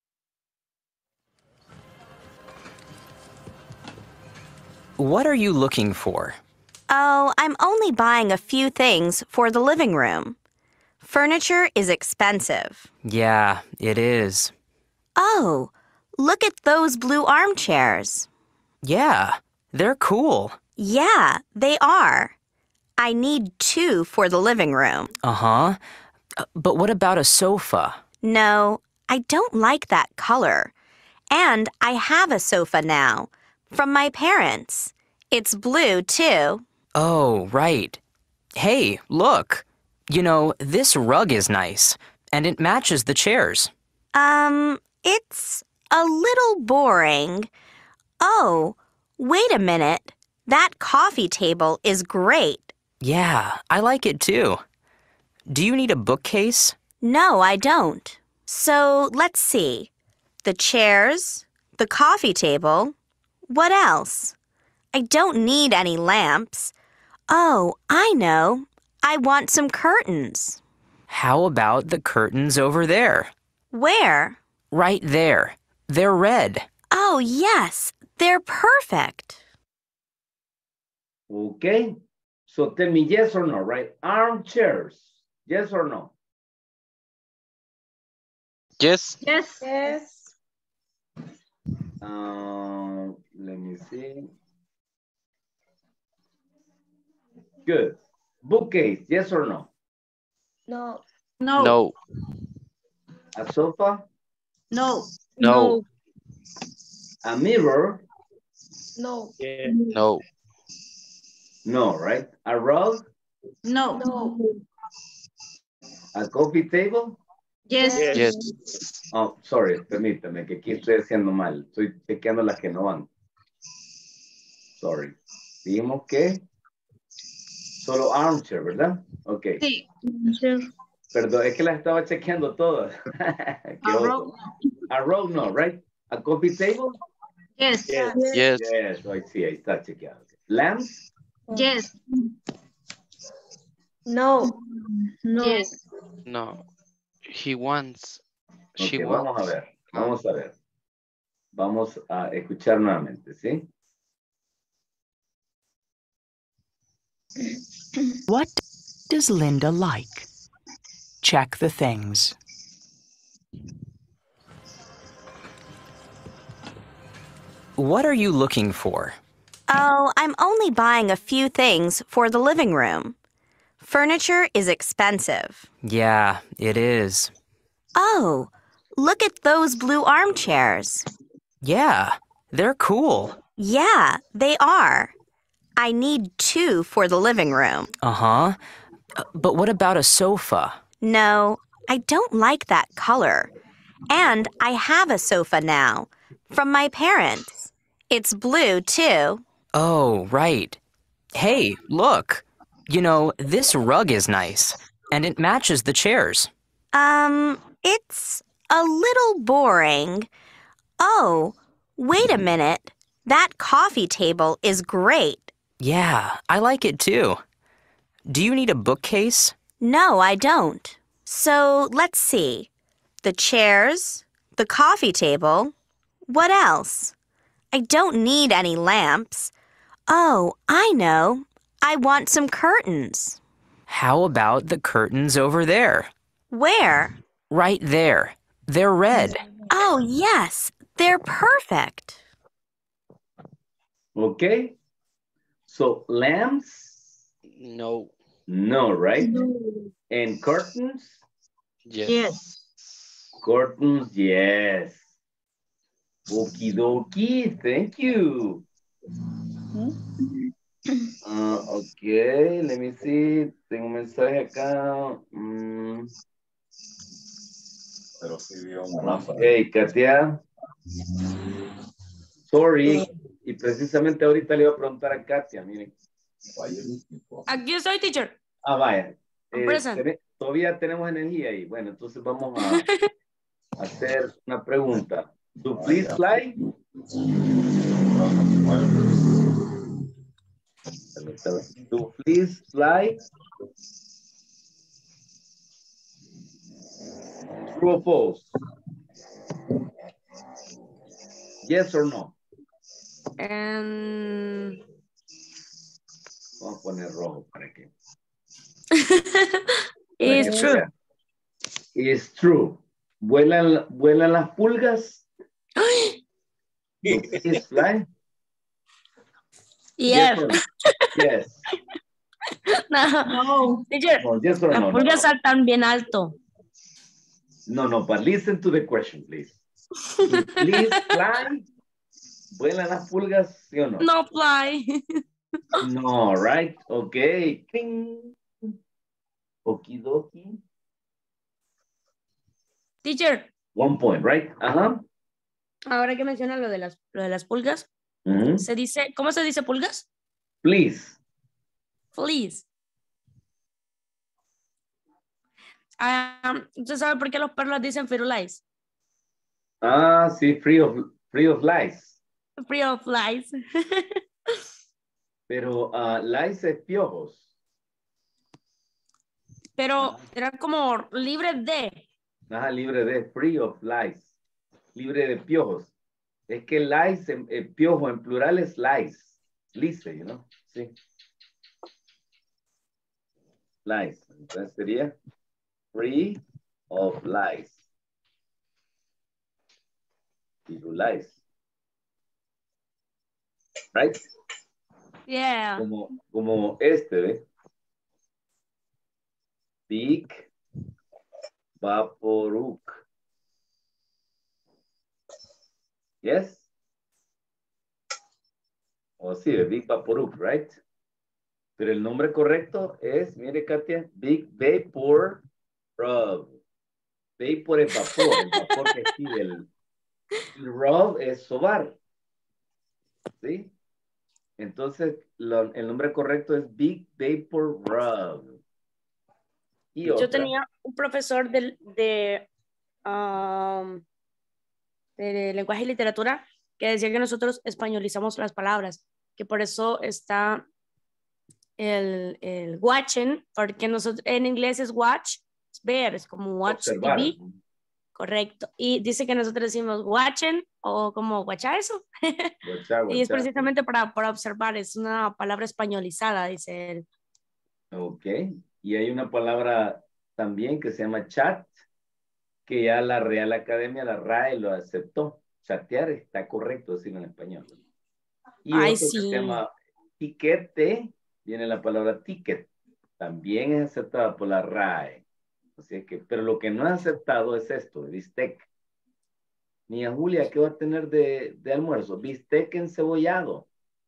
What are you looking for? Oh, I'm only buying a few things for the living room. Furniture is expensive. Yeah, it is. Oh, look at those blue armchairs. Yeah, they're cool. Yeah, they are. I need 2 for the living room. Uh-huh. But what about a sofa? No, I don't like that color. And I have a sofa now, from my parents. It's blue, too. Oh, right. Hey, look. You know, this rug is nice, and it matches the chairs. It's a little boring. Oh, wait a minute. That coffee table is great. Yeah, I like it too. Do you need a bookcase? No, I don't. So, let's see. The chairs, the coffee table. What else? I don't need any lamps. Oh, I know. I want some curtains. How about the curtains over there? Where? Right there. They're red. Oh, yes. They're perfect. Okay. So tell me yes or no, right? Armchairs. Yes or no? Yes. Yes. Yes. Let me see. Good. Bookcase, yes or no? No. No. No. A sofa? No. No. A mirror? No. Yeah. No. No, right? A rug? No. No. A coffee table? Yes. Yes. Oh, sorry, permítame, que aquí estoy haciendo mal. Estoy chequeando las que no van. Sorry. Dijimos que solo armchair, ¿verdad? Ok. Sí. Perdón, es que las estaba chequeando todas. A rug. A rug, no, right? A coffee table? Yes. Yes. Yes. Yes, right, sí, ahí está chequeado. Lamps? Yes. No. No. Yes. No. He wants. Ok, She vamos wants. a ver, vamos a ver. Vamos a escuchar nuevamente, ¿sí? What does Linda like? Check the things. What are you looking for? Oh, I'm only buying a few things for the living room. Furniture is expensive. Yeah, it is. Oh, look at those blue armchairs. Yeah, they're cool. Yeah, they are. I need 2 for the living room. Uh-huh. But what about a sofa? No, I don't like that color. And I have a sofa now, from my parents. It's blue, too. Oh, right. Hey, look. You know, this rug is nice, and it matches the chairs. It's a little boring. Oh, wait a minute. That coffee table is great. Yeah, I like it too. Do you need a bookcase? No, I don't. So let's see. The chairs, the coffee table. What else? I don't need any lamps. Oh, I know. I want some curtains. How about the curtains over there? Where? Right there. They're red. Oh, yes. They're perfect. Okay. So lamps? No. No, right? And curtains? Yes. Curtains, yes. Okie dokie, thank you. Okay, let me see. Tengo un mensaje acá. Hey, Katia. Sorry. Y precisamente ahorita le iba a preguntar a Katia, miren. Aquí estoy, teacher. Ah, vaya. Present. Todavía tenemos energía ahí. Bueno, entonces vamos a hacer una pregunta. To please fly. To please fly. True or false? Yes or no? Vamos a poner rojo para que. It's true. It's true. ¿Vuelan las pulgas? Please fly. Yes. Yes. Yes. No. Teacher, No, yes or las no, pulgas no. saltan bien alto. No, but listen to the question, please. To please fly. ¿Vuelan las pulgas, sí o no? No fly. No, right? Okay. Okidoki. Teacher, 1 point, right? ahora que menciona lo de las pulgas, se dice, ¿cómo se dice pulgas? Please. Please. ¿Usted sabe por qué los perros dicen firulais? Sí, free of lies. Free of lies. Pero lies es piojos. Pero era como libre de. Libre de, free of lies. Libre de piojos. Es que lies, piojo en plural es lies. Lice, you know? Sí. Lies. Entonces sería free of lies. Lies. Right? Yeah. Como este, ¿ve? Big Vaporuk. Yes? Sí, de Big Vaporuk, right? Pero el nombre correcto es, mire, Katia, Big Vapor Rub. Vapor es vapor, el vapor que sigue el rub es sobar. ¿Sí? Entonces, el nombre correcto es Big Vapor Rub. Yo tenía un profesor de lenguaje y literatura que decía que nosotros españolizamos las palabras, que por eso está el watching, porque nosotros en inglés es watch, es ver, es como watch TV. Correcto. Y dice que nosotros decimos watching o como guachar eso. Y es precisamente para observar, es una palabra españolizada, dice él. Ok. Y hay una palabra también que se llama chat, que ya la Real Academia, la RAE, lo aceptó. Chatear está correcto decirlo en español. Y otro que se llama tiquete, viene la palabra ticket, también es aceptada por la RAE. Así que, pero lo que no es aceptado es esto, bistec. Niña Julia, ¿qué va a tener de almuerzo? Bistec encebollado.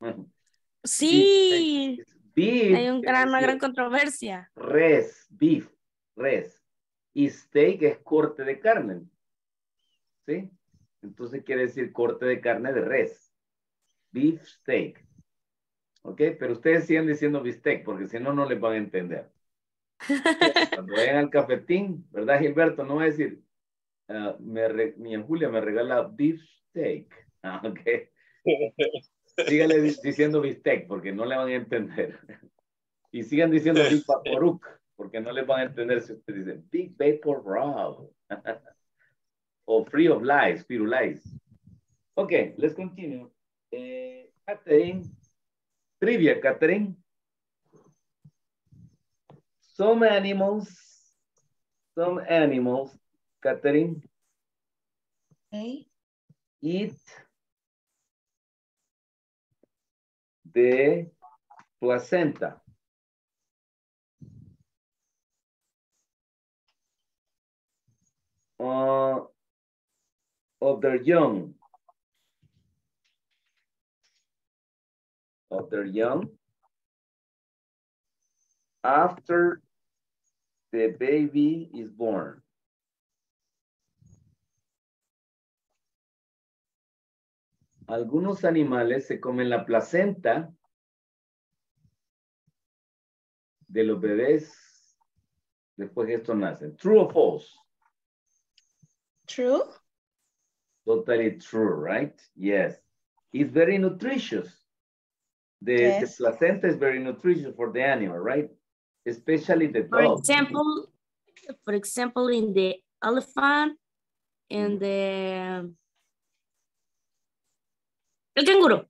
Sí. Beef, hay una gran controversia. Beef, res. Y steak es corte de carne. ¿Sí? Entonces quiere decir corte de carne de res. Beef steak. ¿Ok? Pero ustedes siguen diciendo bistec, porque si no, no les van a entender. Cuando vayan al cafetín, ¿verdad, Gilberto? No va a decir, mi Julia me regala beefsteak. Ok. Síganle diciendo bistec, porque no le van a entender. Y sigan diciendo big vaporuk, porque no les van a entender si ustedes dicen big vapor raw. O free of lies, firulais. Okay, let's continue. Catherine, trivia, Catherine. Some animals, Catherine, Okay. eat the placenta. Of their young. After the baby is born. Algunos animales se comen la placenta de los bebés después que estos nacen. True or false? True. Totally true, right? Yes. It's very nutritious. The placenta is very nutritious for the animal, right? Especially the dog. For example, in the elephant and the canguro.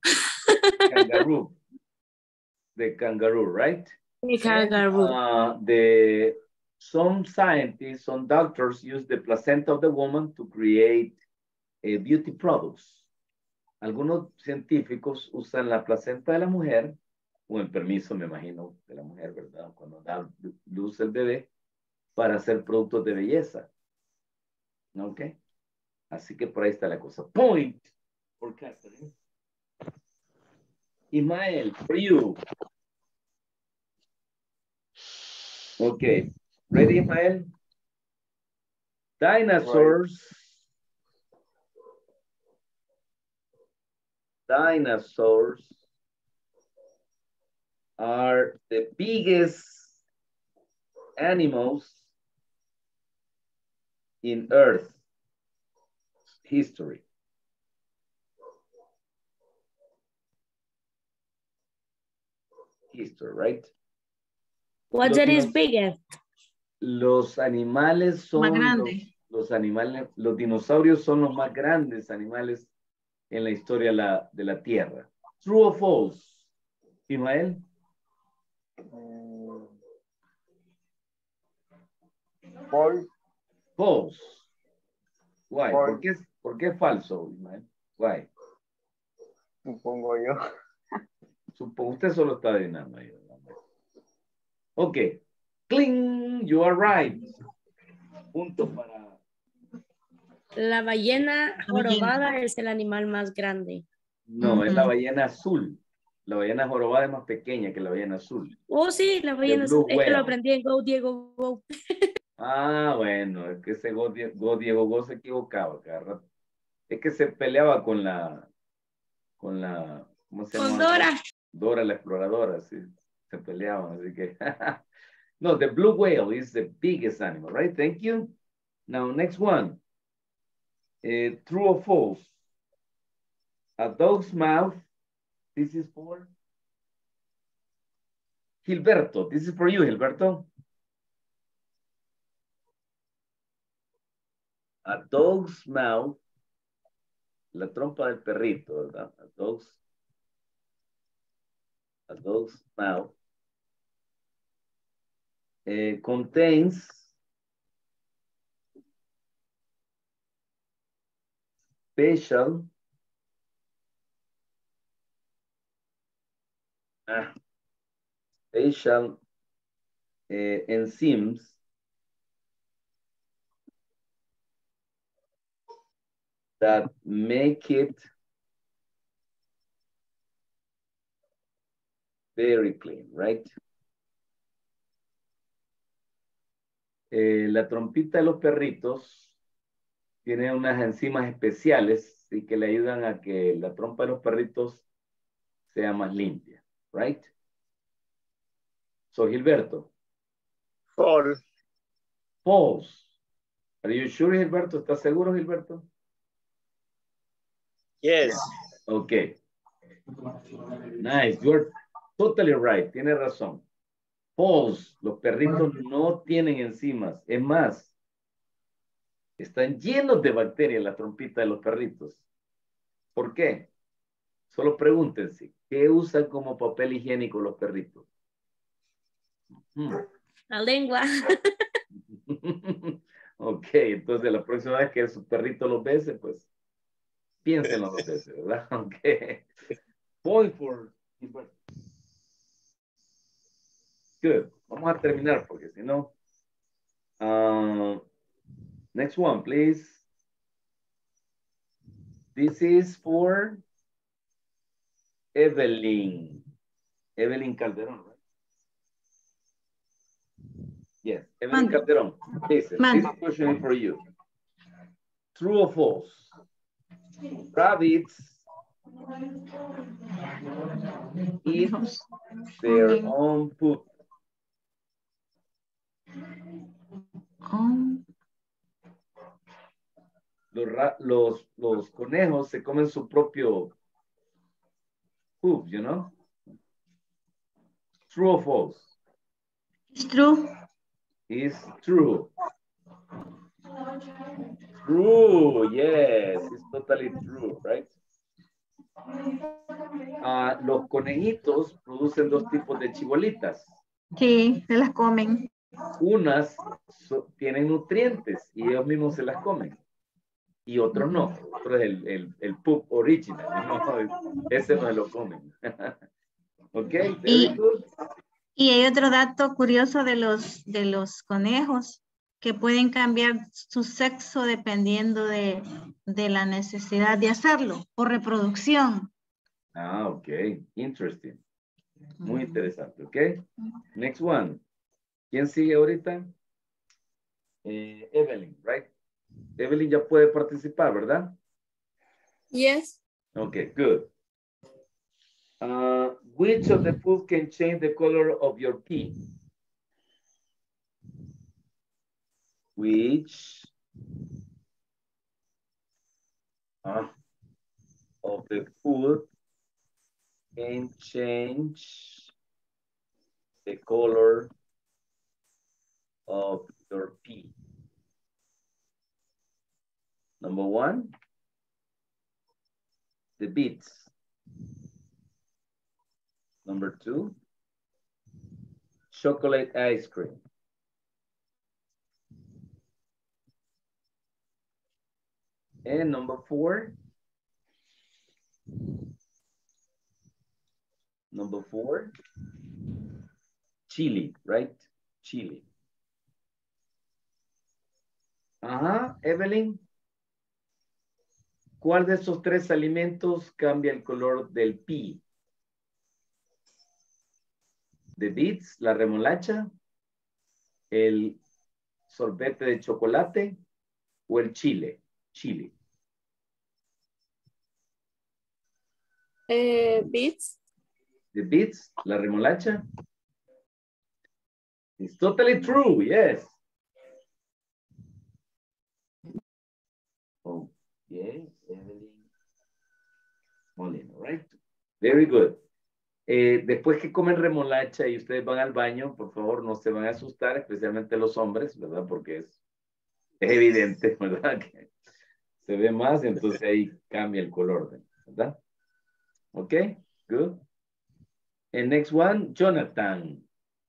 The kangaroo, right? The kangaroo. Some scientists, some doctors use the placenta of the woman to create beauty products. Algunos científicos usan la placenta de la mujer, o el permiso, me imagino, de la mujer, ¿verdad? Cuando da luz el bebé, para hacer productos de belleza. ¿Ok? Así que por ahí está la cosa. Point for Catherine. Ismael, for you. Okay. Ready, Ismael? Dinosaurs. Dinosaurs are the biggest animals in Earth history. History, right? What that is biggest? Los animales son más grandes. Los dinosaurios son los más grandes animales en la historia de la Tierra. True or false? Ismael? False. False. Why? False. ¿Por qué es falso, Ismael? Why? Supongo yo. Usted solo está adivinando ahí. Ok. Cling, you are right. Punto para... La ballena jorobada es el animal más grande. No, es la ballena azul. La ballena jorobada es más pequeña que la ballena azul. Oh, sí, la ballena azul. Es que lo aprendí en Go, Diego, Go. Ah, bueno, es que ese Go, Diego, Go se equivocaba cada rato. Es que se peleaba con la, ¿cómo se llama? Con Dora. Dora la exploradora, sí. Se peleaban, así que... No, the blue whale is the biggest animal, right? Thank you. Now, next one. True or false? A dog's mouth, this is for Gilberto. This is for you, Gilberto. A dog's mouth, la trompa del perrito, ¿verdad? A dog's mouth contains special enzymes that make it very clean, right? La trompita de los perritos tiene unas enzimas especiales y que le ayudan a que la trompa de los perritos sea más limpia. right? So, Gilberto. False. False. Are you sure, Gilberto? ¿Estás seguro, Gilberto? Yes. Okay. Nice. You're totally right. Tiene razón. False. Los perritos no tienen enzimas. Es más, están llenos de bacterias las trompitas de los perritos. ¿Por qué? Solo pregúntense, ¿qué usan como papel higiénico los perritos? La lengua. Ok, entonces la próxima vez que su perrito los bese, pues piénsenlo dos veces, ¿verdad? Ok. Point for Gilberto. Good. Vamos a terminar porque si no. Next one, please. This is for Evelyn. Evelyn Calderón, right? Yes, Evelyn Calderón. This question is for you. True or false? Rabbits eat their own poop. Los conejos se comen su propio poop, you know? True or false? It's true. It's true. True, yes, it's totally true, right? Los conejitos producen dos tipos de chibolitas. Sí, se las comen. Unas tienen nutrientes y ellos mismos se las comen. Y otros no. Otro es el poop original. ¿No? Ese no se lo comen. Ok, very good. Y hay otro dato curioso de los conejos, que pueden cambiar su sexo dependiendo de la necesidad de hacerlo, por reproducción. Ah, ok. Interesting. Muy interesante, ok. Next one. ¿Quién sigue ahorita? Evelyn, right? Evelyn ya puede participar, ¿verdad? Yes. Okay, good. Which of the food can change the color of your pee? Which of the food can change the color of your pee? Number one, the beets. Number two, chocolate ice cream. And number four, chili, right? Chili. Ajá, Evelyn. ¿Cuál de esos tres alimentos cambia el color del pee? ¿The beets, la remolacha, el sorbete de chocolate o el chile? Chile. Beets. The beets, la remolacha. It's totally true, yes. Okay, Evelyn Molina, right? Very good. Después que comen remolacha y ustedes van al baño, por favor no se van a asustar, especialmente los hombres, ¿verdad? Porque es evidente, ¿verdad? Que se ve más, entonces ahí cambia el color, ¿verdad? Ok, good. And next one, Jonathan.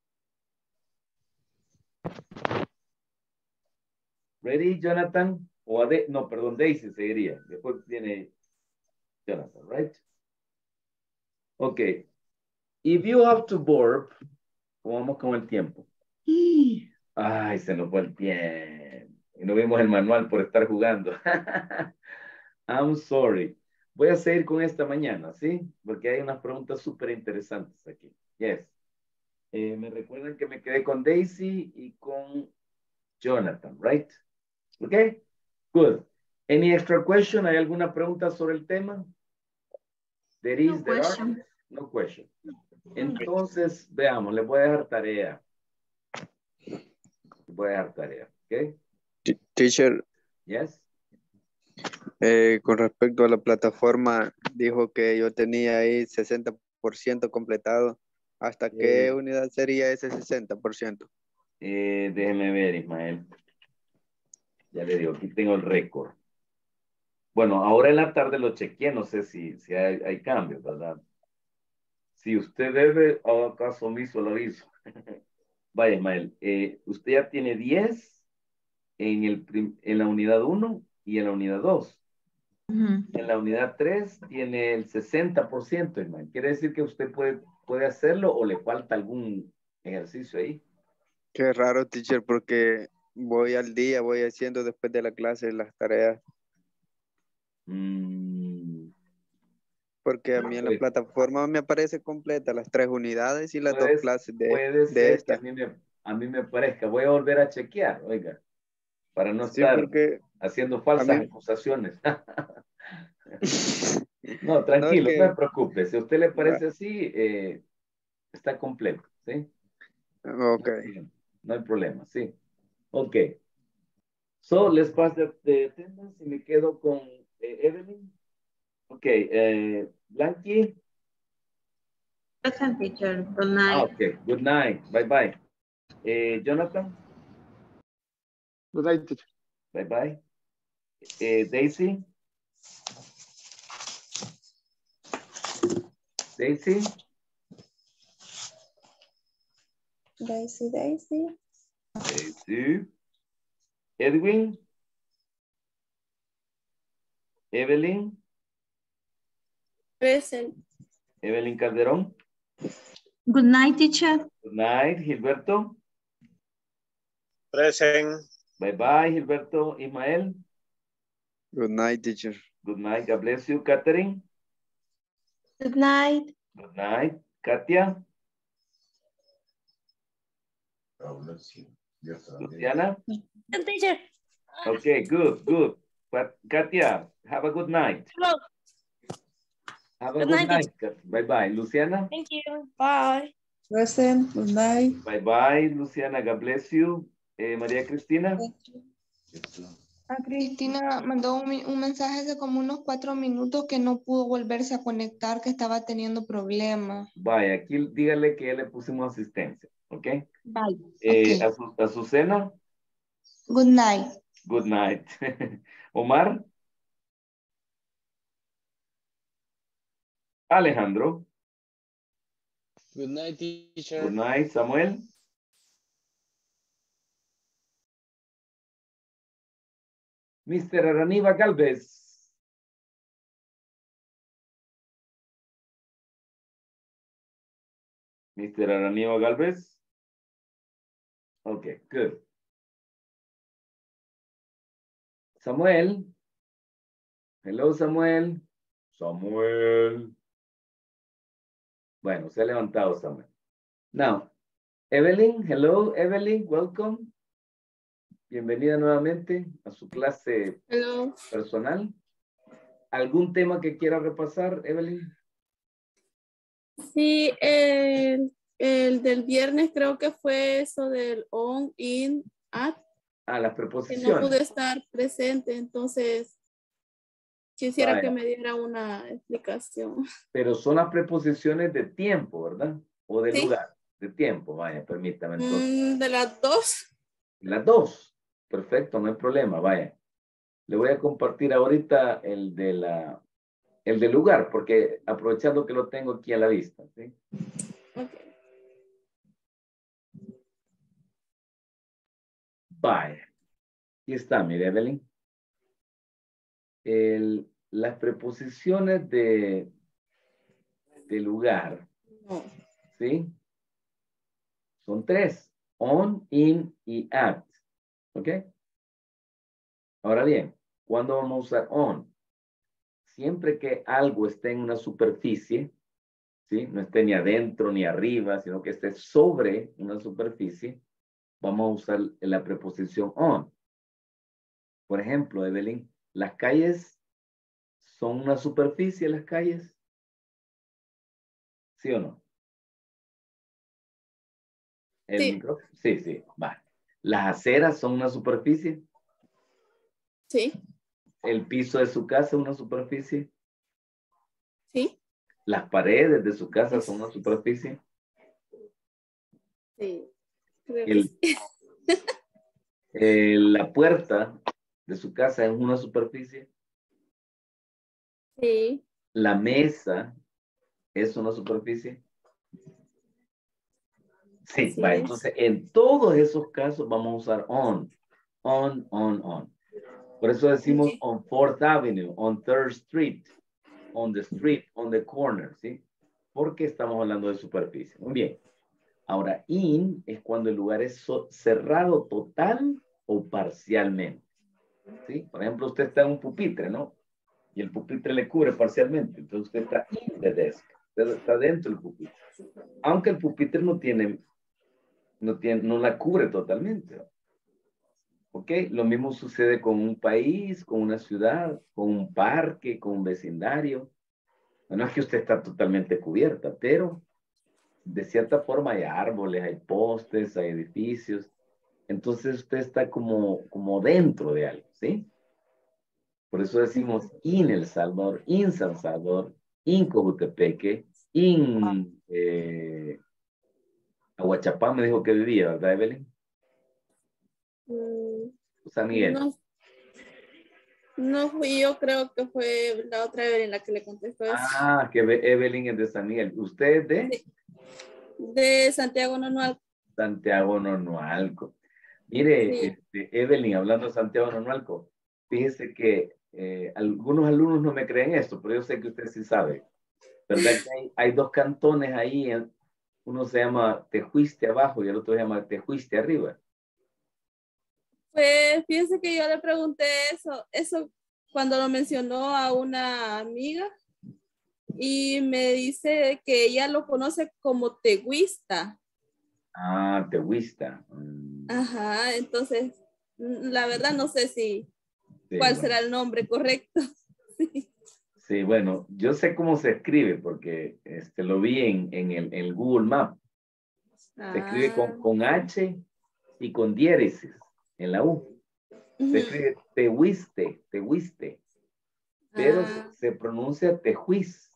Ready, Jonathan? No, perdón, Daisy seguiría. Después viene Jonathan, right? Okay. If you have to burp, vamos con el tiempo. Ay, se nos fue el tiempo. Y no vimos el manual por estar jugando. I'm sorry. Voy a seguir con esta mañana, ¿sí? Porque hay unas preguntas súper interesantes aquí. Yes. Me recuerdan que me quedé con Daisy y con Jonathan, right? Okay. Good. Any extra question? ¿Hay alguna pregunta sobre el tema? There is, there are. No question. Entonces, veamos, les voy a dejar tarea. ¿ok? Teacher, Yes. con respecto a la plataforma, dijo que yo tenía ahí 60% completado. ¿Hasta qué unidad sería ese 60%? Déjeme ver, Ismael. Ya le digo, aquí tengo el récord. Bueno, ahora en la tarde lo chequeé, no sé si hay cambios, ¿verdad? Si usted debe, haga caso omiso, lo aviso. Vaya, Ismael, usted ya tiene 10 en la unidad 1 y en la unidad 2. En la unidad 3 tiene el 60%, Ismael. ¿Quiere decir que usted puede hacerlo o le falta algún ejercicio ahí? Qué raro, teacher, porque voy al día, voy haciendo después de la clase las tareas. Porque a mí en la plataforma me aparece completa las 3 unidades y las 2 clases Puede de ser esta. que a mí me parezca. Voy a volver a chequear, oiga, para no Sí, estar porque haciendo falsas acusaciones. No, No, es tranquilo, no que... se preocupe. Si a usted le parece así, está completo, ¿sí? Ok. No hay problema, sí. Ok. So, let's pass the attendance y me quedo con Evelyn. Ok, Blanqui. Present, teacher. Good night. Ok, good night. Bye bye. Jonathan. Good night, teacher. Bye bye. Daisy. Daisy. Daisy. Daisy. Edwin. Evelyn. Present. Evelyn Calderón. Good night, teacher. Good night, Gilberto. Present. Bye bye, Gilberto. Ismael. Good night, teacher. Good night. God bless you, Catherine. Good night. Good night. Katia. Luciana. Teacher. Okay, good. But Katia, have a good night. Hello. Have a good night. Bye-bye. Luciana? Thank you. Bye. Present. Good night. Bye-bye, Luciana. God bless you. María Cristina? Cristina mandó un mensaje hace como unos 4 minutos que no pudo volverse a conectar, que estaba teniendo problemas. Vaya, aquí dígale que ya le pusimos asistencia, ¿ok? Bye. Azucena? Good night. Good night. Omar? Alejandro? Good night, teacher. Good night, Samuel? Mr. Araniva Galvez. Mr. Araniva Galvez. Okay, good. Samuel. Hello, Samuel. Samuel. Bueno, se ha levantado Samuel. Now, Evelyn. Hello, Evelyn. Welcome. Bienvenida nuevamente a su clase personal. ¿Algún tema que quiera repasar, Evelyn? Sí, el del viernes creo que fue eso del on, in, at. Las Que preposiciones. no pude estar presente, entonces quisiera que me diera una explicación. Pero son las preposiciones de tiempo, ¿verdad? O de lugar. De tiempo, vaya, permítame entonces. De las dos. Las dos. Perfecto, no hay problema, vaya. Le voy a compartir ahorita el del lugar, porque aprovechando que lo tengo aquí a la vista, ¿sí? Okay. Vaya. Aquí está, mire, Evelyn. Las preposiciones de lugar, ¿sí? Son 3. On, in y at. ¿Ok? Ahora bien, ¿cuándo vamos a usar on? Siempre que algo esté en una superficie, ¿sí? No esté ni adentro ni arriba, sino que esté sobre una superficie, vamos a usar la preposición on. Por ejemplo, Evelyn, las calles son una superficie, las calles. ¿Sí o no? ¿El Sí. micrófono? Sí, sí, va. ¿Las aceras son una superficie? Sí. ¿El piso de su casa es una superficie? Sí. ¿Las paredes de su casa son una superficie? Sí. Creo que El, sí. La puerta de su casa es una superficie. Sí. La mesa es una superficie. Sí, Así va. es. Entonces, en todos esos casos vamos a usar on. On. Por eso decimos Ok. on 4th Avenue, on 3rd Street, on the street, on the corner, ¿sí? Porque estamos hablando de superficie. Muy bien. Ahora, in es cuando el lugar es cerrado total o parcialmente. ¿Sí? Por ejemplo, usted está en un pupitre, ¿no? Y el pupitre le cubre parcialmente. Entonces usted está in the desk. Usted está dentro del pupitre. Aunque el pupitre no la cubre totalmente. ¿Ok? Lo mismo sucede con un país, con una ciudad, con un parque, con un vecindario. No es que usted está totalmente cubierta, pero de cierta forma hay árboles, hay postes, hay edificios. Entonces usted está como dentro de algo, ¿sí? Por eso decimos in El Salvador, in San Salvador, in Cojutepeque, in Aguachapán me dijo que vivía, ¿verdad, Evelyn? San Miguel. No fui yo, creo que fue la otra Evelyn la que le contestó eso. Ah, que Evelyn es de San Miguel. ¿Usted es de? Sí. De Santiago Nonualco. Santiago Nonualco. Mire, Sí. Evelyn, hablando de Santiago Nonualco, fíjese que algunos alumnos no me creen esto, pero yo sé que usted sí sabe. ¿Verdad que hay dos cantones ahí? Uno se llama Tejuiste abajo y el otro se llama Tejuiste arriba. Pues fíjese que yo le pregunté eso cuando lo mencionó a una amiga y me dice que ella lo conoce como Teguista. Ah, Teguista. Ajá, entonces la verdad no sé Sí, cuál bueno. será el nombre correcto. Sí, bueno, yo sé cómo se escribe porque lo vi en el Google Maps. Se escribe con H y con diéresis en la U. Se escribe Tehuiste, pero se pronuncia Tejuis.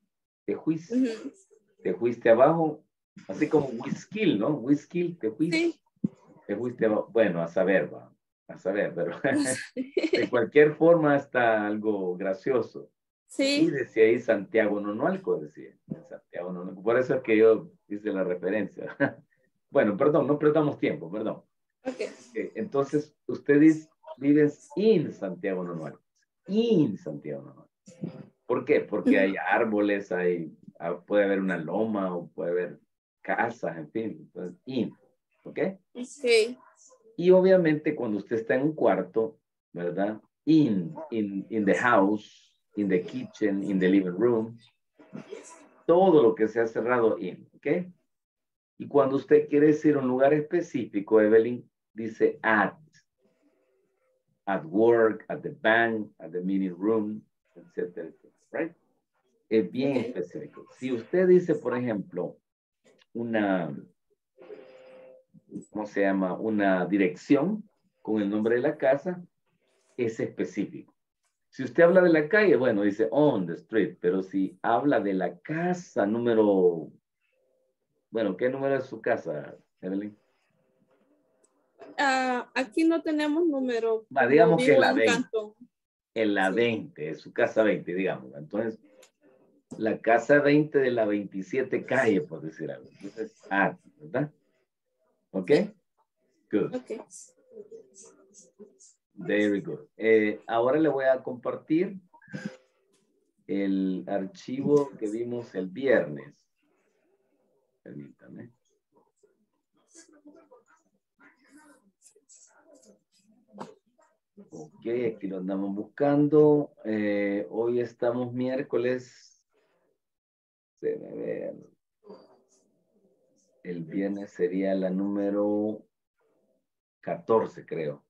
Tejuiste abajo, así como Whisky, ¿no? Whisky, Tejuiste abajo. Bueno, a saber, pero de cualquier forma está algo gracioso. Sí. Y decía ahí Santiago Nonualco, decía. Santiago Nonualco. Por eso es que yo hice la referencia. Bueno, perdón, no perdamos tiempo, perdón. Okay. Entonces, ustedes viven en Santiago Nonualco. En Santiago Nonualco. ¿Por qué? Porque hay árboles, puede haber una loma o puede haber casas, en fin. Entonces, ¿ok? Sí. Y obviamente cuando usted está en un cuarto, ¿verdad? In the house, in the kitchen, in the living room, todo lo que sea cerrado ¿ok? Y cuando usted quiere decir un lugar específico, Evelyn dice at work, at the bank, at the meeting room, etcétera, etcétera, right? Es bien específico. Si usted dice, por ejemplo, ¿cómo se llama? Una dirección con el nombre de la casa, es específico. Si usted habla de la calle, bueno, dice on the street, pero si habla de la casa número, bueno, ¿qué número es su casa, Evelyn? Aquí no tenemos número. Digamos que es Vivo la en 20. Cantón. En la 20, es su casa 20, digamos. Entonces, la casa 20 de la 27 calle, por decir algo. Entonces, ¿verdad? ¿Ok? Good. Okay. Very good. Ahora le voy a compartir el archivo que vimos el viernes. Permítame. Ok, aquí lo andamos buscando. Hoy estamos miércoles. Déjame ver. El viernes sería la número 14, creo.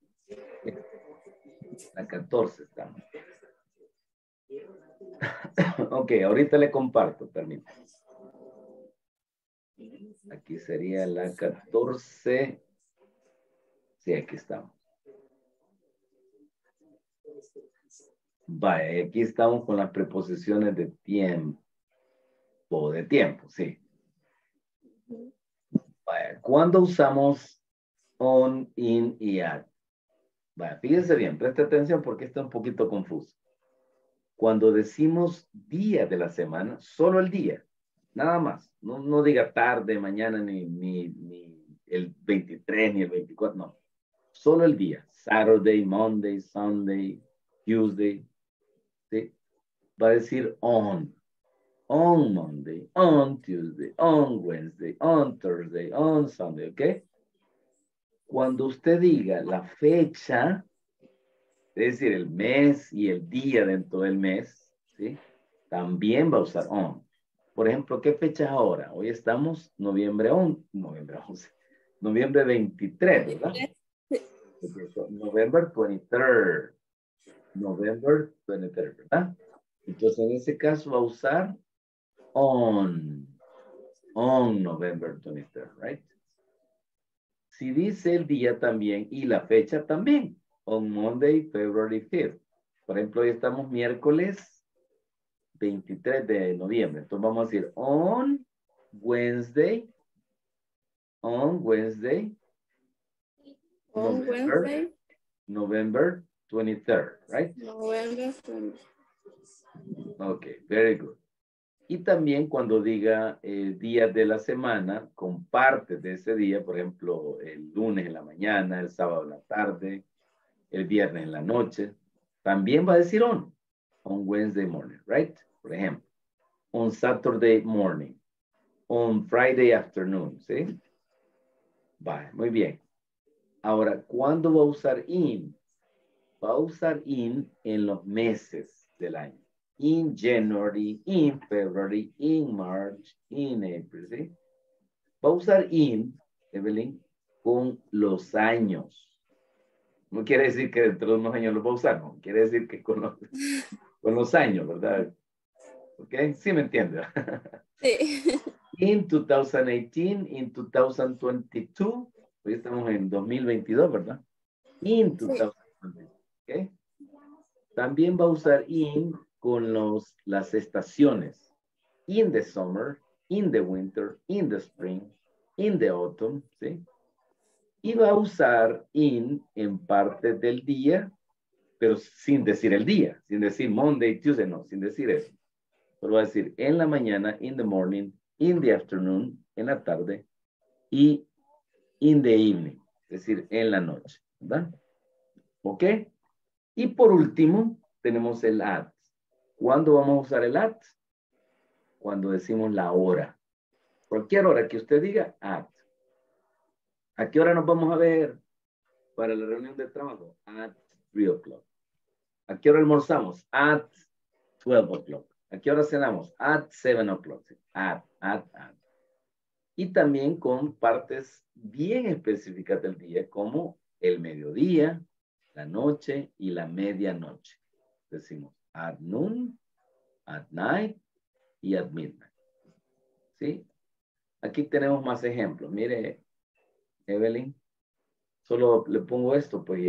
La 14 estamos. Ok, ahorita le comparto, permítame. Aquí sería la 14. Sí, aquí estamos. Vaya, aquí estamos con las preposiciones de tiempo. De tiempo, sí. Vaya, ¿cuándo usamos on, in y at? Vaya, fíjense bien, preste atención porque está un poquito confuso. Cuando decimos día de la semana, solo el día, nada más. No diga tarde, mañana, ni el 23, ni el 24, no. Solo el día. Saturday, Monday, Sunday, Tuesday. ¿Sí? Va a decir on. On Monday, on Tuesday, on Wednesday, on Thursday, on Sunday, ¿ok? Cuando usted diga la fecha, es decir, el mes y el día dentro del mes, ¿sí? También va a usar on. Por ejemplo, ¿qué fecha es ahora? Hoy estamos noviembre 11, noviembre 23, ¿verdad? November 23rd. November 23rd, ¿verdad? Entonces, en ese caso va a usar on November 23rd, right? Si dice el día también y la fecha también, on Monday, February 5th. Por ejemplo, hoy estamos miércoles 23 de noviembre. Entonces vamos a decir on Wednesday, November 23rd, right? November 23rd. Okay, very good. Y también cuando diga días de la semana, con partes de ese día, por ejemplo, el lunes en la mañana, el sábado en la tarde, el viernes en la noche, también va a decir on Wednesday morning, right? Por ejemplo, on Saturday morning, on Friday afternoon, ¿sí? Vale, muy bien. Ahora, ¿cuándo va a usar in? Va a usar in en los meses del año. In January, in February, in March, in April, ¿sí? Va a usar in, Evelyn, con los años. No quiere decir que dentro de unos años lo va a usar, no. Quiere decir que con los años, ¿verdad? ¿Ok? Sí me entiende. Sí. In 2018, in 2022, hoy estamos en 2022, ¿verdad? In 2022, ¿ok? También va a usar in con las estaciones. In the summer, in the winter, in the spring, in the autumn, ¿sí? Y va a usar in en parte del día, pero sin decir el día, sin decir Monday, Tuesday, no, sin decir eso. Pero va a decir en la mañana, in the morning, in the afternoon, en la tarde, y in the evening, es decir, en la noche, ¿verdad? ¿Ok? Y por último, tenemos el at. ¿Cuándo vamos a usar el at? Cuando decimos la hora. Cualquier hora que usted diga, at. ¿A qué hora nos vamos a ver para la reunión de trabajo? At 3 o'clock. ¿A qué hora almorzamos? At 12 o'clock. ¿A qué hora cenamos? At 7 o'clock. At. Y también con partes bien específicas del día, como el mediodía, la noche y la medianoche. Decimos at noon, at night y at midnight. ¿Sí? Aquí tenemos más ejemplos. Mire, Evelyn, solo le pongo esto, pues,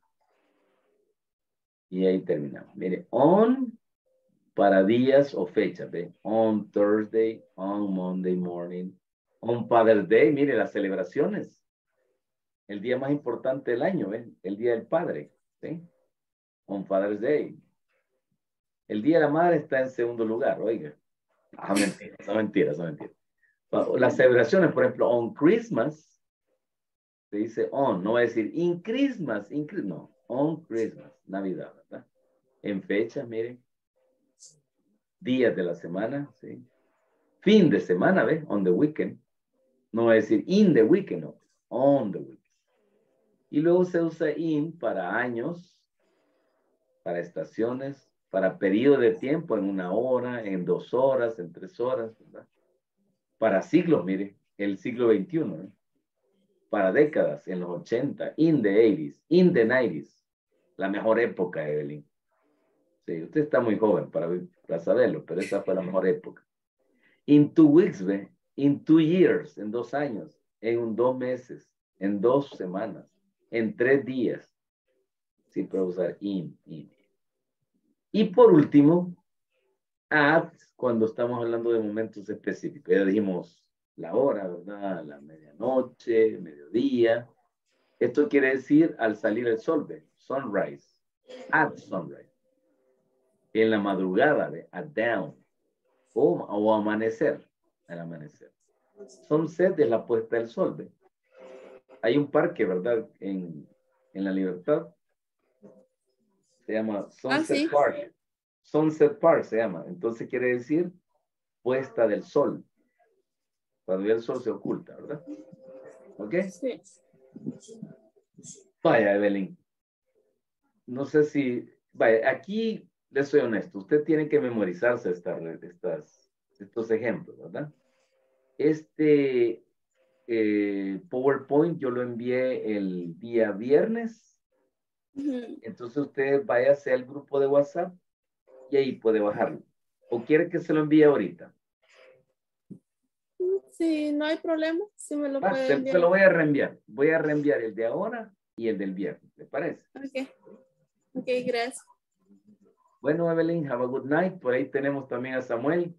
y ahí terminamos. Mire, on para días o fechas, ¿ve? On Thursday, on Monday morning, on Father's Day, mire, las celebraciones. El día más importante del año, ¿ve? El Día del Padre, ¿sí? On Father's Day. El Día de la Madre está en segundo lugar, oiga. Ah, mentira, son mentiras. Las celebraciones, por ejemplo, on Christmas, se dice on, no va a decir in Christmas, no, on Christmas, Navidad, ¿verdad? En fechas, miren. Días de la semana, ¿sí? Fin de semana, ¿ves? On the weekend. No va a decir in the weekend, no. On the weekend. Y luego se usa in para años, para estaciones, para periodo de tiempo, en 1 hora, en 2 horas, en 3 horas, ¿verdad? Para siglos, mire, el siglo XXI, ¿eh? Para décadas, en los 80, in the 80s, in the 90s, la mejor época, Evelyn. Sí, usted está muy joven para saberlo, pero esa fue la mejor época. In 2 weeks, ¿ve? In 2 years, en 2 años, en 2 meses, en 2 semanas, en 3 días. Sí, puedo usar in. Y por último, at, cuando estamos hablando de momentos específicos. Ya dijimos la hora, ¿verdad? La medianoche, mediodía. Esto quiere decir al salir el sol, ¿ve? Sunrise. At sunrise. En la madrugada, ¿ve? At down. O amanecer. Al amanecer. Sunset es la puesta del sol, ¿ve? Hay un parque, ¿verdad? En la Libertad. Se llama Sunset Park. Sunset Park se llama. Entonces quiere decir puesta del sol. Cuando ya el sol se oculta, ¿verdad? ¿Ok? Sí. Vaya, Evelyn. No sé si... Vaya, aquí les soy honesto. Usted tiene que memorizarse estos ejemplos, ¿verdad? Este PowerPoint yo lo envié el día viernes. Entonces usted váyase al grupo de WhatsApp y ahí puede bajarlo. ¿O quiere que se lo envíe ahorita? Sí, no hay problema. Si me lo puede enviar. Se lo voy a reenviar. Voy a reenviar el de ahora y el del viernes. ¿Le parece? Ok, gracias. Bueno, Evelyn, have a good night. Por ahí tenemos también a Samuel.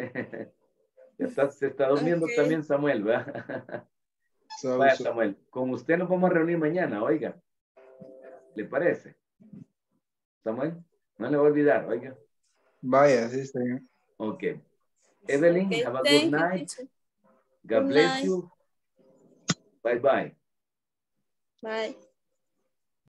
Se está durmiendo también Samuel, ¿verdad? Vaya, Samuel, con usted nos vamos a reunir mañana, oiga. ¿Le parece? Samuel, no le voy a olvidar, oiga. Vaya, sí, señor. Ok. Evelyn, have a good night. God bless you. Bye-bye. Bye.